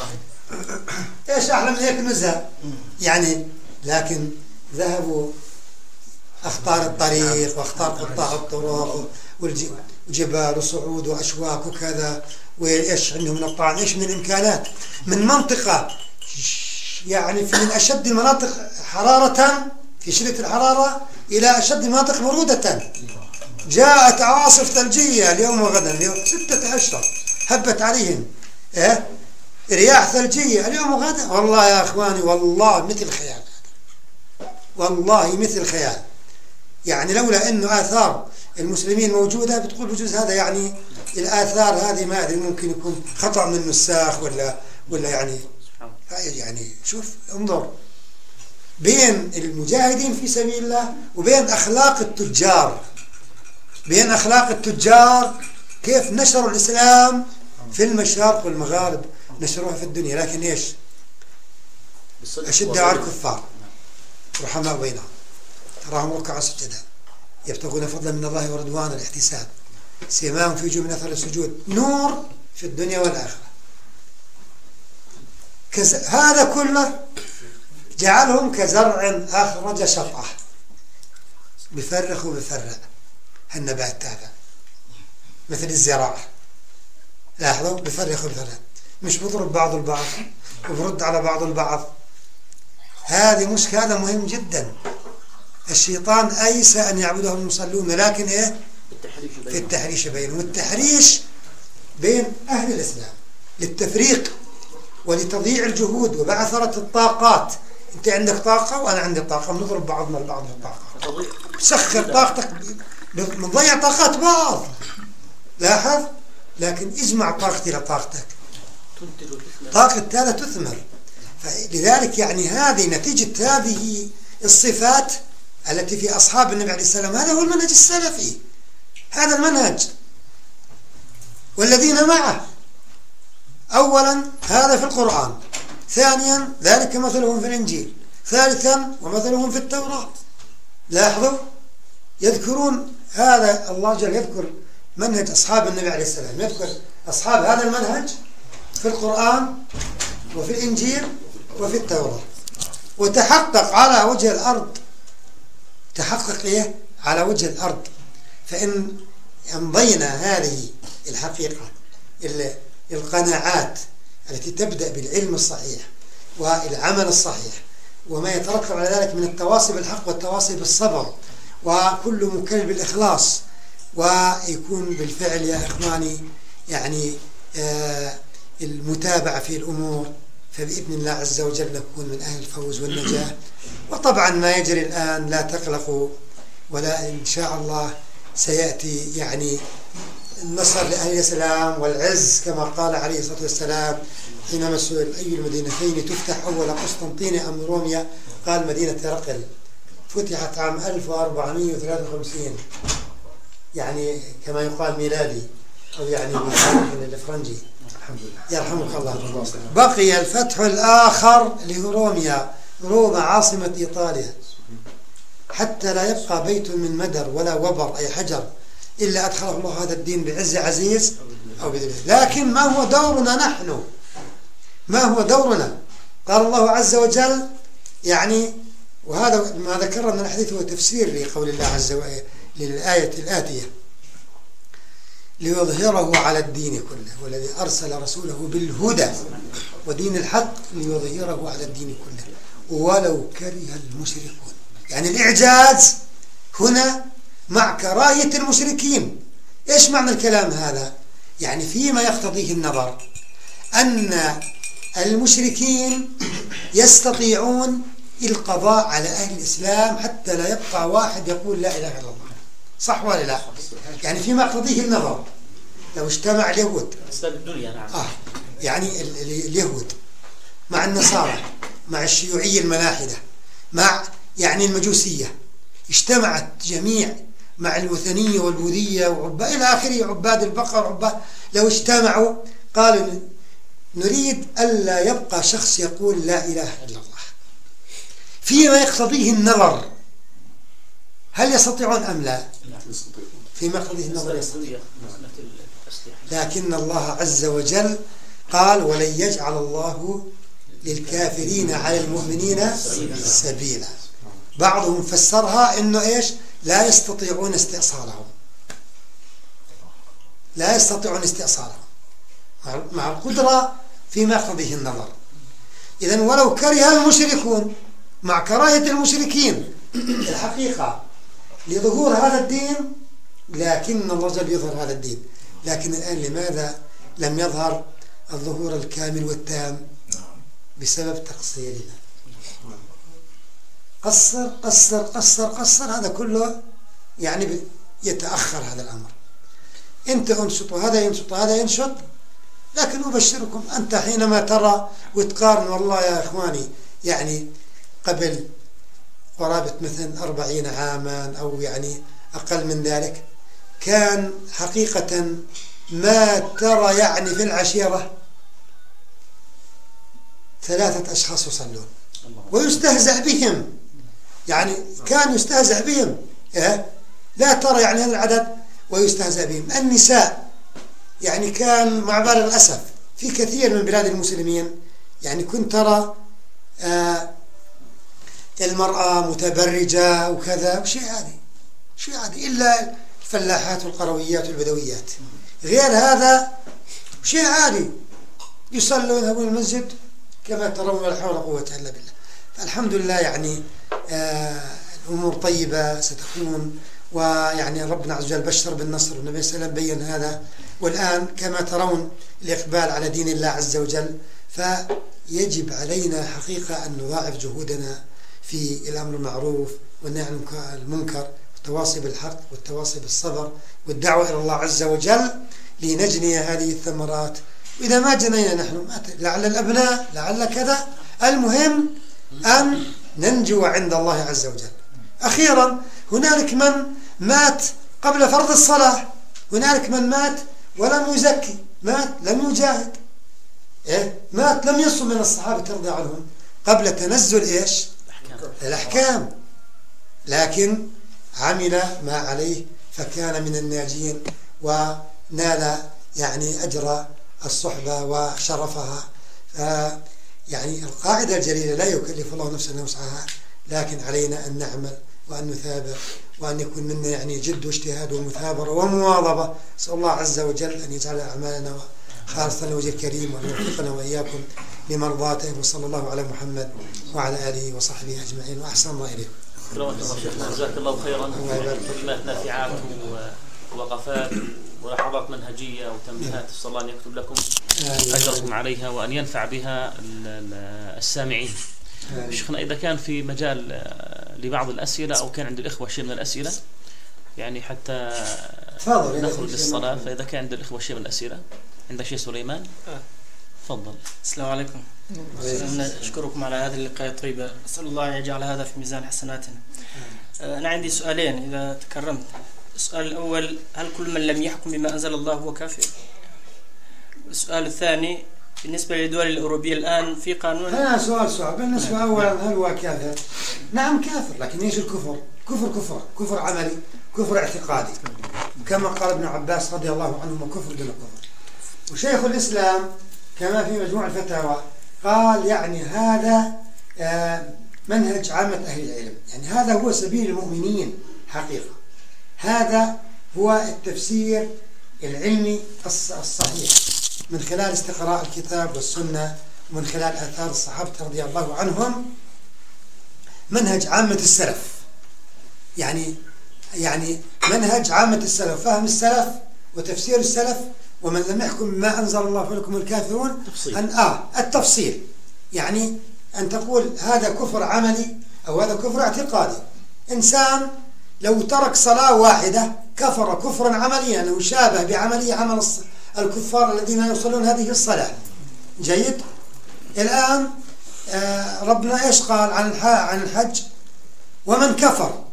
إيش أحلى من هيك نزهة يعني. لكن ذهبوا أخطار الطريق واخطار قطاع الطرق والجبال وصعود وأشواك وكذا، وإيش عندهم من الطعام، إيش من الإمكانات، من منطقة يعني في من أشد المناطق حرارة في شدة الحرارة إلى أشد المناطق برودة. جاءت عواصف ثلجية اليوم وغدا، اليوم ستة أشهر هبت عليهم إيه؟ رياح ثلجية اليوم وغدا. والله يا أخواني والله مثل خيال، والله مثل خيال. يعني لولا أنه آثار المسلمين موجودة بتقول بجوز هذا يعني الآثار هذه ما أدري ممكن يكون خطأ من نساخ ولا ولا يعني يعني شوف انظر بين المجاهدين في سبيل الله وبين أخلاق التجار، بين أخلاق التجار كيف نشروا الإسلام في المشارق والمغارب، نشروها في الدنيا. لكن إيش؟ أشد على الكفار رحماء بينهم تراهم ركعا سجدا يبتغون فضلا من الله ورضوانا الاحتساب، سيماهم في وجوههم من أثر السجود، نور في الدنيا والآخرة. كز... هذا كله جعلهم كزرع أخرج شطأه، بفرخ وبفرع هالنبات هذا مثل الزراعة. لاحظوا بفرخ وبفرع، مش بضرب بعض البعض وبرد على بعض البعض. هذه مش هذا مهم جدا. الشيطان أيس أن يعبده المصلون، لكن إيه؟ في التحريش بينهم، التحريش بين أهل الإسلام للتفريق ولتضييع الجهود وبعثرة الطاقات. أنت عندك طاقة وأنا عندي طاقة، بنضرب بعضنا البعض بالطاقة، سخر طاقتك، بنضيع طاقات بعض. لاحظ، لكن اجمع طاقتي لطاقتك، طاقة هذا تثمر. فلذلك يعني هذه نتيجة هذه الصفات التي في أصحاب النبي عليه السلام. هذا هو المنهج السلفي، هذا المنهج. والذين معه أولا هذا في القرآن، ثانيا ذلك مثلهم في الإنجيل، ثالثا ومثلهم في التوراة. لاحظوا يذكرون هذا، الله جل يذكر منهج أصحاب النبي عليه السلام، يذكر أصحاب هذا المنهج في القرآن وفي الإنجيل وفي التوراة. وتحقق على وجه الأرض، تحقق إيه؟ على وجه الأرض. فإن أمضينا هذه الحقيقة القناعات التي تبدأ بالعلم الصحيح والعمل الصحيح وما يترتب على ذلك من التواصي بالحق والتواصي بالصبر، وكل مكلل بالإخلاص، ويكون بالفعل يا إخواني يعني آه المتابعة في الأمور، فبإذن الله عز وجل نكون من أهل الفوز والنجاة. وطبعا ما يجري الآن لا تقلقوا، ولا إن شاء الله سيأتي يعني النصر لأهل الإسلام والعز، كما قال عليه الصلاة والسلام حينما سئل أي المدينتين تفتح أول، قسطنطينية أم روميا؟ قال مدينة هرقل، فتحت عام ألف وأربعمائة وثلاثة وخمسين يعني كما يقال ميلادي، أو يعني الفرنجي. الحمد لله يرحمك الله. بقي الفتح الآخر لروميا، روما عاصمة إيطاليا، حتى لا يبقى بيت من مدر ولا وبر أي حجر إلا أدخله الله هذا الدين بعز عزيز أو بذله. لكن ما هو دورنا نحن؟ ما هو دورنا؟ قال الله عز وجل يعني، وهذا ما ذكرنا من الحديث هو تفسير لقول الله عز وجل للآية الآتية: ليظهره على الدين كله، والذي أرسل رسوله بالهدى ودين الحق ليظهره على الدين كله ولو كره المشركون. يعني الإعجاز هنا مع كراهية المشركين. إيش معنى الكلام هذا؟ يعني فيما يقتضيه النظر أن المشركين يستطيعون القضاء على أهل الإسلام حتى لا يبقى واحد يقول لا إله إلا الله، صح ولا لا؟ يعني فيما يقتضيه النظر، لو اجتمع اليهود آه يعني اليهود مع النصارى مع الشيوعية الملاحدة مع يعني المجوسية، اجتمعت جميع مع الوثنية والبوذية وعباد إلى آخره، عباد البقر عباد، لو اجتمعوا قالوا نريد ألا يبقى شخص يقول لا إله إلا الله فيما يقتضيه النظر، هل يستطيعون أم لا؟ فيما يقتضيه النظر يستطيع. لكن الله عز وجل قال ولن يجعل الله للكافرين على المؤمنين سبيلا. بعضهم فسرها إنه إيش؟ لا يستطيعون استئصالهم، لا يستطيعون استئصالهم مع القدرة فيما يقتضيه النظر. إذن ولو كره المشركون، مع كراهية المشركين الحقيقة لظهور هذا الدين، لكن الله جل يظهر هذا الدين. لكن الآن لماذا لم يظهر الظهور الكامل والتام؟ بسبب تقصيرنا. قصر قصر قصر قصر، هذا كله يعني يتأخر هذا الأمر. أنت أنشط وهذا ينشط وهذا ينشط، لكن أبشركم أنت حينما ترى وتقارن، والله يا إخواني يعني قبل قرابة مثلا أربعين عاما أو يعني أقل من ذلك، كان حقيقة ما ترى يعني في العشيرة ثلاثة أشخاص يصلون ويستهزأ بهم، يعني كان يستهزأ بهم، إيه؟ لا ترى يعني هذا العدد ويستهزأ بهم. النساء يعني كان مع بال الأسف في كثير من بلاد المسلمين يعني كنت ترى آه المرأة متبرجة وكذا، وشيء عادي شيء عادي، إلا الفلاحات والقرويات والبدويات، غير هذا شيء عادي، يصلون يذهبون المسجد كما ترون ولا حول ولا قوة إلا بالله. فالحمد لله يعني آه الأمور طيبة ستكون، ويعني ربنا عز وجل بشر بالنصر، والنبي صلى الله عليه وسلم بين هذا. والآن كما ترون الإقبال على دين الله عز وجل، فيجب علينا حقيقة أن نضاعف جهودنا في الأمر المعروف والنهي عن المنكر والتواصي بالحق والتواصي بالصبر والدعوة إلى الله عز وجل لنجني هذه الثمرات. وإذا ما جنينا نحن لعل الأبناء لعل كذا، المهم أن ننجو عند الله عز وجل. أخيرا هنالك من مات قبل فرض الصلاة، هنالك من مات ولم يزكي، مات لم يجاهد، إيه؟ مات لم يصم من الصحابة ترضى عنهم قبل تنزل إيش؟ الأحكام، لكن عمل ما عليه فكان من الناجين ونال يعني أجر الصحبة وشرفها. يعني القاعدة الجليلة لا يكلف الله نفسا إلا وسعها، لكن علينا أن نعمل وأن نثابر وأن يكون منا يعني جد واجتهاد ومثابرة ومواظبة. أسأل الله عز وجل أن يجعل أعمالنا خالصة لوجه الكريم، وأن يوفقنا وإياكم لمرضاته. وصلى الله على محمد وعلى آله وصحبه أجمعين، وأحسن الله إليكم. جزاك الله خيرا. كلمات نافعات ووقفات ولحظات منهجية وتنبيهات، صلى الله أن يكتب لكم أجركم عليها وأن ينفع بها السامعين. شيخنا، إذا كان في مجال لبعض الأسئلة أو كان عند الإخوة شيء من الأسئلة يعني حتى نخرج للصلاة، فإذا كان عند الإخوة شيء من الأسئلة. عندك شيء سليمان؟ تفضل. السلام عليكم. أشكركم على هذه اللقاء الطيبة، أسأل الله أن يجعل هذا في ميزان حسناتنا. أنا عندي سؤالين إذا تكرمت. السؤال الأول: هل كل من لم يحكم بما أنزل الله هو كافر؟ السؤال الثاني: بالنسبة للدول الأوروبية الآن في قانون. هذا سؤال صعب. بالنسبة أولا هل هو كافر؟ نعم كافر، لكن إيش الكفر؟ كفر كفر كفر عملي، كفر اعتقادي، كما قال ابن عباس رضي الله عنهما: كفر دون كفر. وشيخ الإسلام كما في مجموع الفتاوى قال يعني هذا منهج عامة أهل العلم، يعني هذا هو سبيل المؤمنين حقيقة، هذا هو التفسير العلمي الصحيح من خلال استقراء الكتاب والسنة ومن خلال آثار الصحابة رضي الله عنهم، منهج عامة السلف، يعني يعني منهج عامة السلف، فهم السلف وتفسير السلف. ومن لم يحكم بما أنزل الله فلكم الكافرون. أن آه التفصيل، يعني أن تقول هذا كفر عملي أو هذا كفر اعتقادي. إنسان لو ترك صلاة واحدة كفر كفرا عمليا، أنه شابه بعملية عمل الكفار الذين يصلون هذه الصلاة. جيد. الآن آه ربنا إيش قال عن عن الحج؟ ومن كفر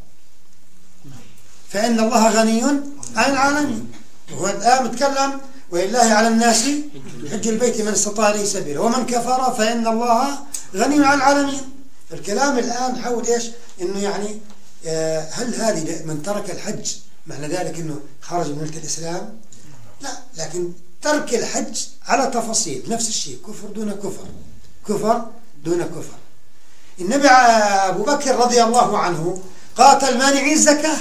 فإن الله غني عن العالمين. هو الآن متكلم: ولله على الناس حج البيت من استطاع إليه سبيلا، ومن كفر فإن الله غني عن العالمين. الكلام الآن حول إيش؟ إنه يعني آه هل هذه من ترك الحج معنى ذلك إنه خرج من ملة الإسلام؟ لا، لكن ترك الحج على تفاصيل نفس الشيء، كفر دون كفر، كفر دون كفر. النبي أبو بكر رضي الله عنه قاتل مانعي الزكاة،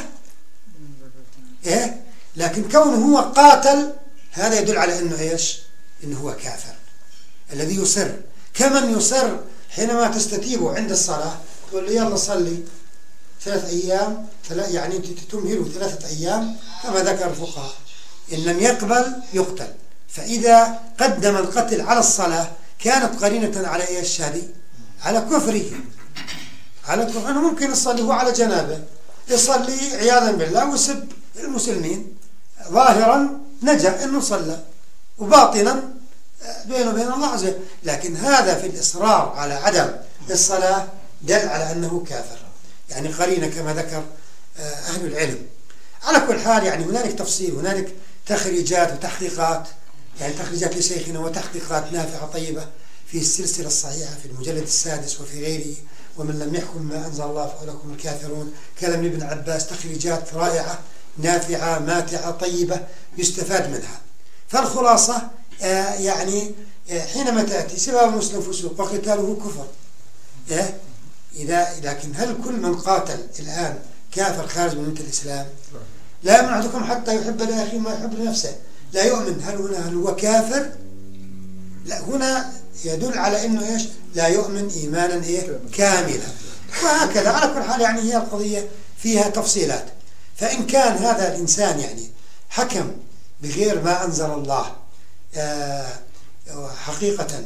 إيه؟ لكن كونه هو قاتل هذا يدل على أنه إيش؟ إنه هو كافر الذي يصر، كمن يصر حينما تستتيبه عند الصلاة تقول له يلا صلي ثلاث أيام، يعني تمهله ثلاثة أيام كما ذكر الفقهاء، إن لم يقبل يقتل. فإذا قدم القتل على الصلاة كانت قرينة على إيش هذه؟ على كفره، على كفر. أنه ممكن يصلي هو على جنابه، يصلي عياذا بالله ويسب المسلمين، ظاهرا نجا انه صلى وباطنا بينه وبين الله عز وجل، لكن هذا في الاصرار على عدم الصلاه دل على انه كافر، يعني قرينه كما ذكر اهل العلم. على كل حال يعني هنالك تفصيل، هنالك تخريجات وتحقيقات، يعني تخريجات لشيخنا وتحقيقات نافعه طيبه في السلسله الصحيحه في المجلد السادس وفي غيره. ومن لم يحكم ما انزل الله فاولئك الكافرون، كلام ابن عباس، تخريجات رائعه نافعة ماتعة طيبة يستفاد منها. فالخلاصة آه يعني آه حينما تأتي سباب المسلم فسوق وقتاله كفر، آه إذا لكن هل كل من قاتل الآن كافر خارج من ملة الإسلام؟ لا يؤمن أحدكم حتى يحب لأخيه ما يحب لنفسه، لا يؤمن. هل هنا هل هو كافر؟ لا، هنا يدل على إنه إيش؟ لا يؤمن إيمانا إيه؟ كاملا. وهكذا على كل حال يعني هي القضية فيها تفصيلات. فإن كان هذا الإنسان يعني حكم بغير ما أنزل الله حقيقة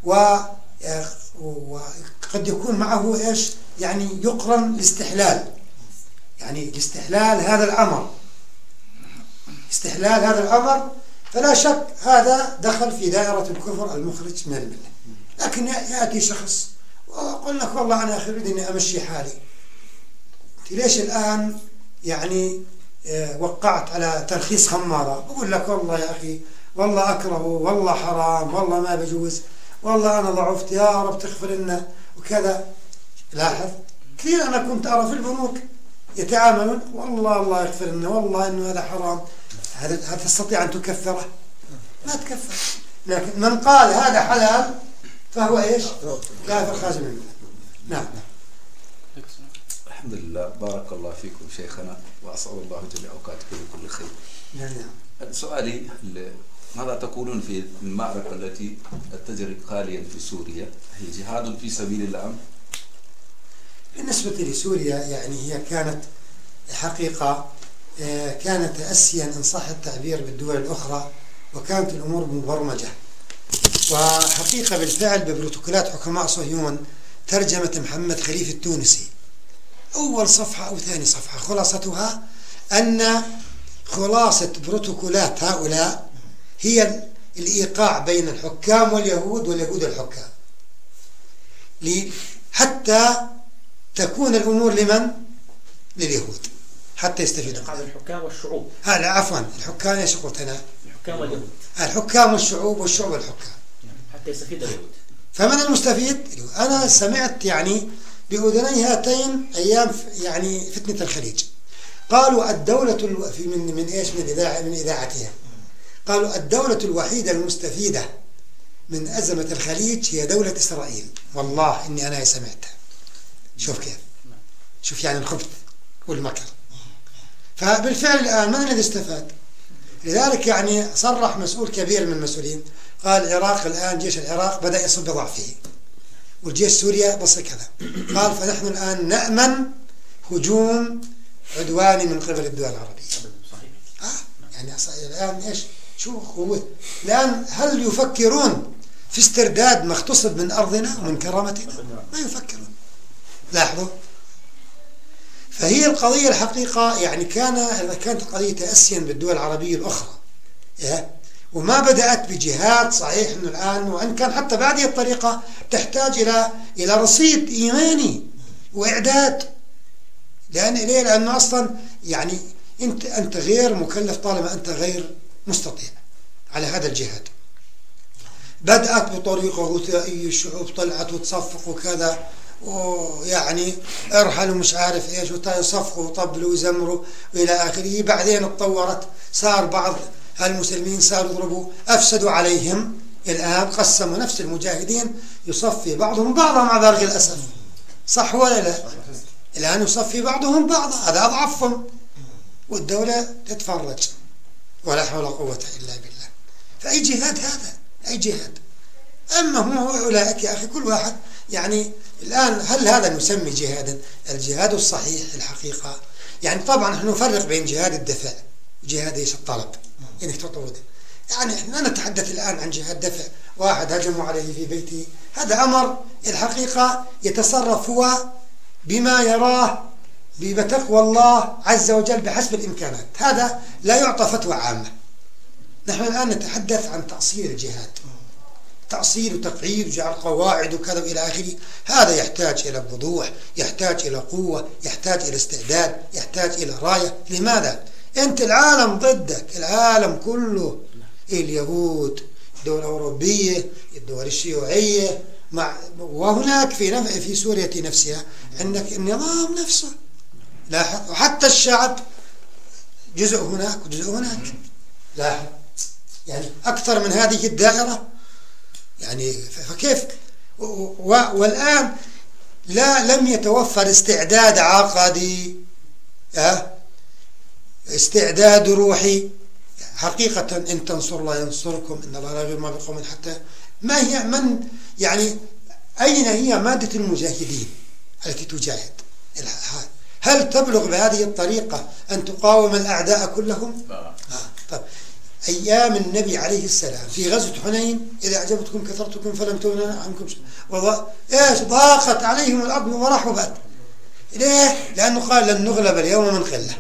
وقد يكون معه إيش يعني يقرن الاستحلال، يعني الاستحلال هذا الأمر، استحلال هذا الأمر، فلا شك هذا دخل في دائرة الكفر المخرج من الملة. لكن يأتي شخص ويقول لك والله أنا أريد أني أمشي حالي، ليش الآن يعني وقعت على ترخيص خمارة؟ بقول لك والله يا أخي والله أكرهه، والله حرام، والله ما بجوز، والله أنا ضعفت، يا رب تغفر لنا وكذا. لاحظ كثير أنا كنت أرى في البنوك يتعاملون والله الله يغفر لنا، والله إنه هذا حرام. هل تستطيع أن تكفره؟ ما تكفر. لكن من قال هذا حلال فهو إيش؟ كافر خارج من الملة. نعم. الحمد لله، بارك الله فيكم شيخنا، وأسأل الله جل أوقاتكم بكل خير. نعم. سؤالي ماذا تقولون في المعركة التي تجري حاليا في سوريا؟ هي جهاد في سبيل الله أم؟ بالنسبة لسوريا يعني هي كانت حقيقة كانت تأسيا إن صح التعبير بالدول الأخرى، وكانت الأمور مبرمجة. وحقيقة بالفعل ببروتوكولات حكماء صهيون ترجمة محمد خليفة التونسي أول صفحة أو ثاني صفحة خلاصتها أن خلاصة بروتوكولات هؤلاء هي الإيقاع بين الحكام واليهود واليهود الحكام، حتى تكون الأمور لمن؟ لليهود، حتى يستفيدوا. الحكام والشعوب. لا عفوا، الحكام ايش قلت أنا؟ الحكام واليهود. الحكام والشعوب والشعوب والحكام. حتى يستفيد اليهود. فمن المستفيد؟ أنا سمعت يعني بأذني هاتين أيام يعني فتنة الخليج، قالوا الدولة الو... في من من إيش من إذاعة من إذاعتها قالوا الدولة الوحيدة المستفيدة من أزمة الخليج هي دولة إسرائيل. والله إني أنا سمعتها. شوف كيف، شوف يعني الخبث والمكر. فبالفعل الآن من الذي استفاد؟ لذلك يعني صرح مسؤول كبير من المسؤولين قال العراق الآن جيش العراق بدأ يصل بضعفه، والجيش سوريا بص كذا. قال فنحن الآن نأمن هجوم عدواني من قبل الدول العربية. آه يعني الآن إيش شو قوة الآن؟ هل يفكرون في استرداد ما اغتصب من أرضنا ومن كرامتنا؟ ما يفكرون. لاحظوا. فهي القضية الحقيقة يعني كان كانت القضية تأسيا بالدول العربية الأخرى، وما بدأت بجهاد صحيح إنه الآن، وإن كان حتى بهذه الطريقة تحتاج إلى إلى رصيد إيماني وإعداد. لأن ليه؟ لأنه أصلا يعني أنت أنت غير مكلف طالما أنت غير مستطيع على هذا الجهاد. بدأت بطريقة غثائية، الشعوب طلعت وتصفق وكذا، ويعني ارحلوا مش عارف ايش ويصفقوا وطبلوا ويزمروا والى اخره. بعدين اتطورت، صار بعض المسلمين صاروا يضربوا، افسدوا عليهم. الان قسموا نفس المجاهدين يصفي بعضهم بعضا مع ذلك الاسف، صح ولا لا؟ الان يصفي بعضهم بعضا، هذا اضعفهم، والدوله تتفرج ولا حول ولا قوه الا بالله. فاي جهاد هذا؟ اي جهاد؟ اما هم اولئك يا اخي كل واحد يعني. الآن هل هذا نسمي جهادا؟ الجهاد الصحيح الحقيقة يعني طبعا نحن نفرق بين جهاد الدفع وجهاد ايش الطلب، انك تطرد. يعني احنا نتحدث الآن عن جهاد دفع، واحد هجموا عليه في بيته، هذا أمر الحقيقة يتصرف هو بما يراه بتقوى الله عز وجل بحسب الإمكانات، هذا لا يعطى فتوى عامة. نحن الآن نتحدث عن تأصيل الجهاد، تأصيل وتقعيد وجعل قواعد وكذا وإلى آخره. هذا يحتاج إلى وضوح، يحتاج إلى قوة، يحتاج إلى استعداد، يحتاج إلى راية. لماذا؟ أنت العالم ضدك، العالم كله، اليهود، الدول الأوروبية، الدول الشيوعية، مع وهناك في نف... في سوريا نفسها عندك النظام نفسه. لاحظ، وحتى الشعب جزء هناك وجزء هناك. لاحظ يعني أكثر من هذه الدائرة يعني. فكيف والآن لا لم يتوفر استعداد عقدي، استعداد روحي. حقيقة إن تنصر الله ينصركم، إن الله لا يغير ما بقوم حتى. ما هي من يعني أين هي مادة المجاهدين التي تجاهد؟ هل تبلغ بهذه الطريقة أن تقاوم الأعداء كلهم؟ آه. طب أيام النبي عليه السلام في غزوة حنين، إذا أعجبتكم كثرتكم فلم تغن عنكم وضع... إيش ضاقت عليهم الأرض ورحبت. ليه؟ لأنه قال لن نغلب اليوم من قلة،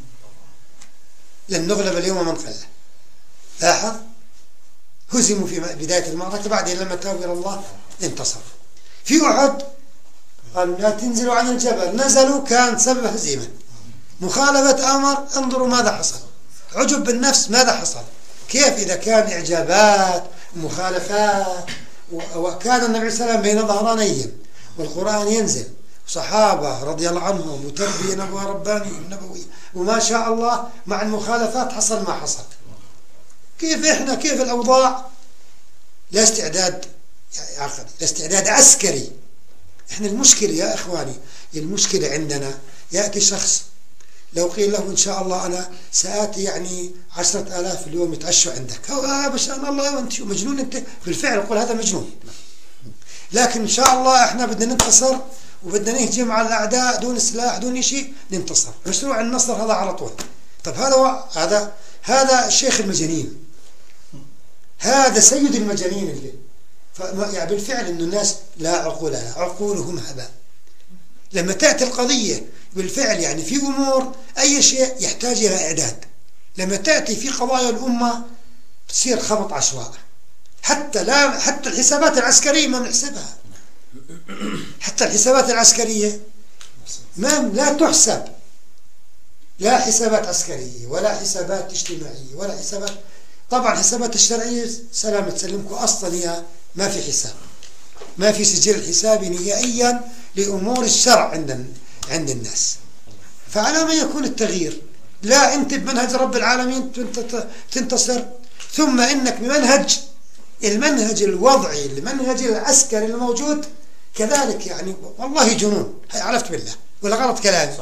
لن نغلب اليوم من قلة. لاحظ، هزموا في بداية المعركة، بعدين لما تابوا إلى الله انتصروا. في أحد قالوا لا تنزلوا عن الجبل، نزلوا، كان سبب هزيمة. مخالفة أمر، انظروا ماذا حصل. عجب بالنفس، ماذا حصل؟ كيف إذا كان إعجابات مخالفات، وكان النبي صلى الله عليه وسلم بين ظهرانيهم والقرآن ينزل، صحابة رضي الله عنهم، وتربية نبوة ربانية نبوية، وما شاء الله مع المخالفات حصل ما حصل. كيف إحنا كيف الأوضاع؟ لا استعداد عقدي، لا استعداد عسكري. إحنا المشكلة يا إخواني، المشكلة عندنا يأتي شخص لو قيل له إن شاء الله أنا سآتي يعني عشرة آلاف اليوم يتعشوا عندك، آه بشأن الله وأنت مجنون أنت، بالفعل يقول هذا مجنون. لكن إن شاء الله إحنا بدنا ننتصر وبدنا نهجم على الأعداء دون سلاح دون شيء ننتصر، مشروع النصر هذا على طول. طب هذا و... هذا هذا الشيخ المجانين، هذا سيد المجانين اللي فما يعني بالفعل إنه الناس لا عقول لها، عقولهم هباء. لما تأتي القضية بالفعل يعني في أمور أي شيء يحتاج إلى إعداد، لما تأتي في قضايا الأمة تصير خبط عشواء، حتى لا حتى الحسابات العسكرية ما بنحسبها، حتى الحسابات العسكرية ما لا تحسب، لا حسابات عسكرية ولا حسابات اجتماعية ولا حسابات، طبعا حسابات الشرعية سلامة تسلمكم أصلا هي ما في حساب، ما في سجل حسابي نهائيا لأمور الشرع عند عند الناس. فعلى ما يكون التغيير، لا أنت بمنهج رب العالمين تنتصر، ثم إنك بمنهج المنهج الوضعي المنهج العسكري الموجود كذلك، يعني والله جنون، عرفت بالله ولا غلط كلامي؟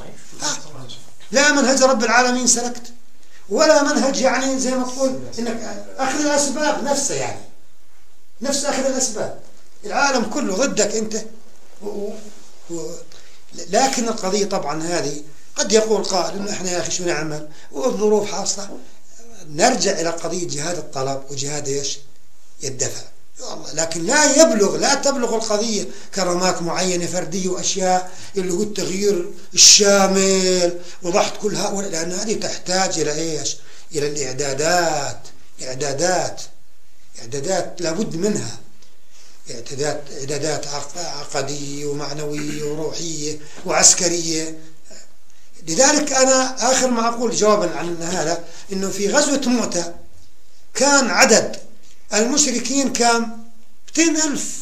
لا منهج رب العالمين سلكت، ولا منهج يعني زي ما تقول إنك أخذ الأسباب نفسه، يعني نفس أخذ الأسباب، العالم كله ضدك أنت. و... و... لكن القضية طبعا هذه قد يقول قائل إنه إحنا يا أخي شو نعمل والظروف حاصلة، نرجع إلى قضية جهاد الطلب وجهاد إيش الدفع، لكن لا يبلغ لا تبلغ القضية كرامات معينة فردية وأشياء اللي هو التغيير الشامل وضحت كل هؤلاء، لأن هذه تحتاج إلى إيش؟ إلى الإعدادات، إعدادات إعدادات لابد منها، إعدادات إعدادات عقدية ومعنوية وروحية وعسكرية. لذلك أنا آخر ما أقول جوابا عن هذا إنه في غزوة مؤتة كان عدد المشركين كم؟ مئتين ألف،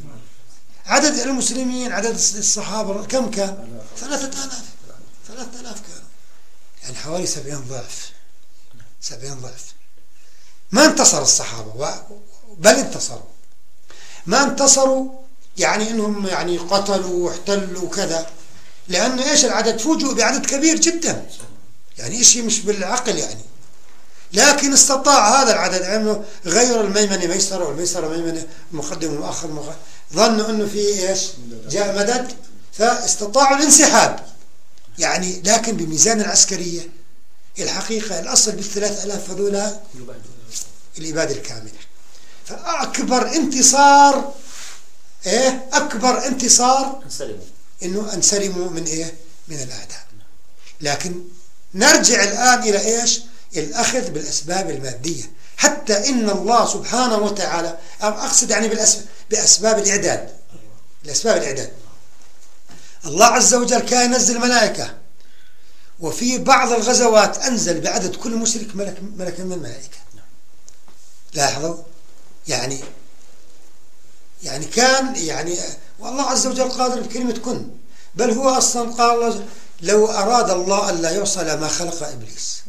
عدد المسلمين عدد الصحابة كم كان؟ ثلاثة آلاف، ثلاثة آلاف كانوا، يعني حوالي سبعين ضعف، سبعين ضعف. ما انتصر الصحابة بل انتصروا، ما انتصروا يعني انهم يعني قتلوا واحتلوا وكذا، لأنه ايش العدد؟ فوجئوا بعدد كبير جدا، يعني شيء مش بالعقل يعني. لكن استطاع هذا العدد انه غير الميمنة ميسرة والميسرة ميمنة، مقدم ومؤخر مؤخر، ظنوا انه في ايش؟ جاء مدد، فاستطاعوا الانسحاب يعني. لكن بميزان العسكرية الحقيقة الأصل بالثلاث ألاف هذولا الإبادة الكاملة. فأكبر انتصار إيه؟ أكبر انتصار انسلموا، إنه انسلموا من إيه؟ من الأعداء. لكن نرجع الآن إلى إيش؟ الأخذ بالأسباب المادية، حتى إن الله سبحانه وتعالى أقصد يعني بالأسباب بأسباب الإعداد، الأسباب الإعداد. الله عز وجل كان ينزل ملائكة، وفي بعض الغزوات أنزل بعدد كل مشرك ملك ملك من الملائكة. لاحظوا يعني يعني كان يعني والله عز وجل قادر بكلمة كن، بل هو أصلا قال لو أراد الله ألا يوصل ما خلق إبليس،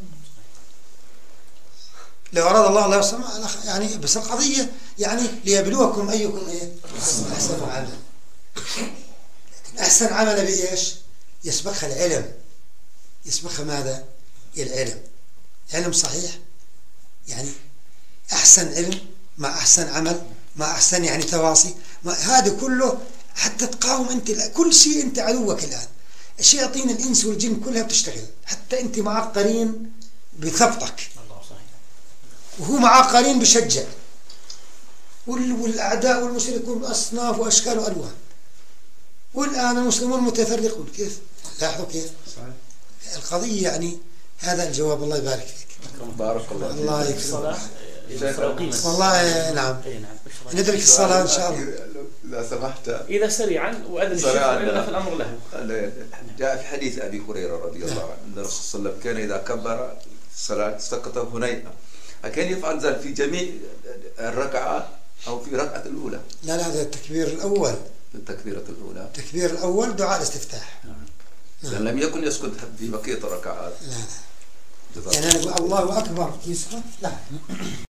لو أراد الله ألا يوصل يعني، بس القضية يعني ليبلوكم أيكم إيه أحسن عمل. لكن أحسن عمل بإيش؟ يسبقها العلم، يسبقها ماذا؟ العلم، علم صحيح يعني، أحسن علم مع أحسن عمل مع أحسن يعني تواصي، هذا كله حتى تقاوم أنت كل شيء. أنت عدوك الآن، الشياطين الإنس والجن كلها بتشتغل، حتى أنت مع قرين بثبطك وهو مع قرين بشجع، والأعداء والمشركون أصناف وأشكال وألوان، والآن المسلمون متفرقون. كيف؟ لاحظوا كيف؟ القضية يعني. هذا الجواب، الله يبارك فيك. بارك الله فيك. الله يكرمك. والله نعم ندرك الصلاة إن شاء الله. إذا سمحت إذا سريعا وأذن الشيخ وإلا في الأمر له. جاء في حديث أبي هريرة رضي الله عنه أن الرسول صلى الله عليه وسلم كان إذا كبر الصلاة سقط هنيئا، أكان يفعل ذلك في جميع الركعات أو في ركعة الأولى؟ لا لا، هذا التكبير الأول، التكبيرة الأولى، التكبير الأول دعاء الاستفتاح. نعم. لم يكن يسكت في بقية الركعات. لا لا، يعني أنا أقول الله أكبر يسكت؟ لا.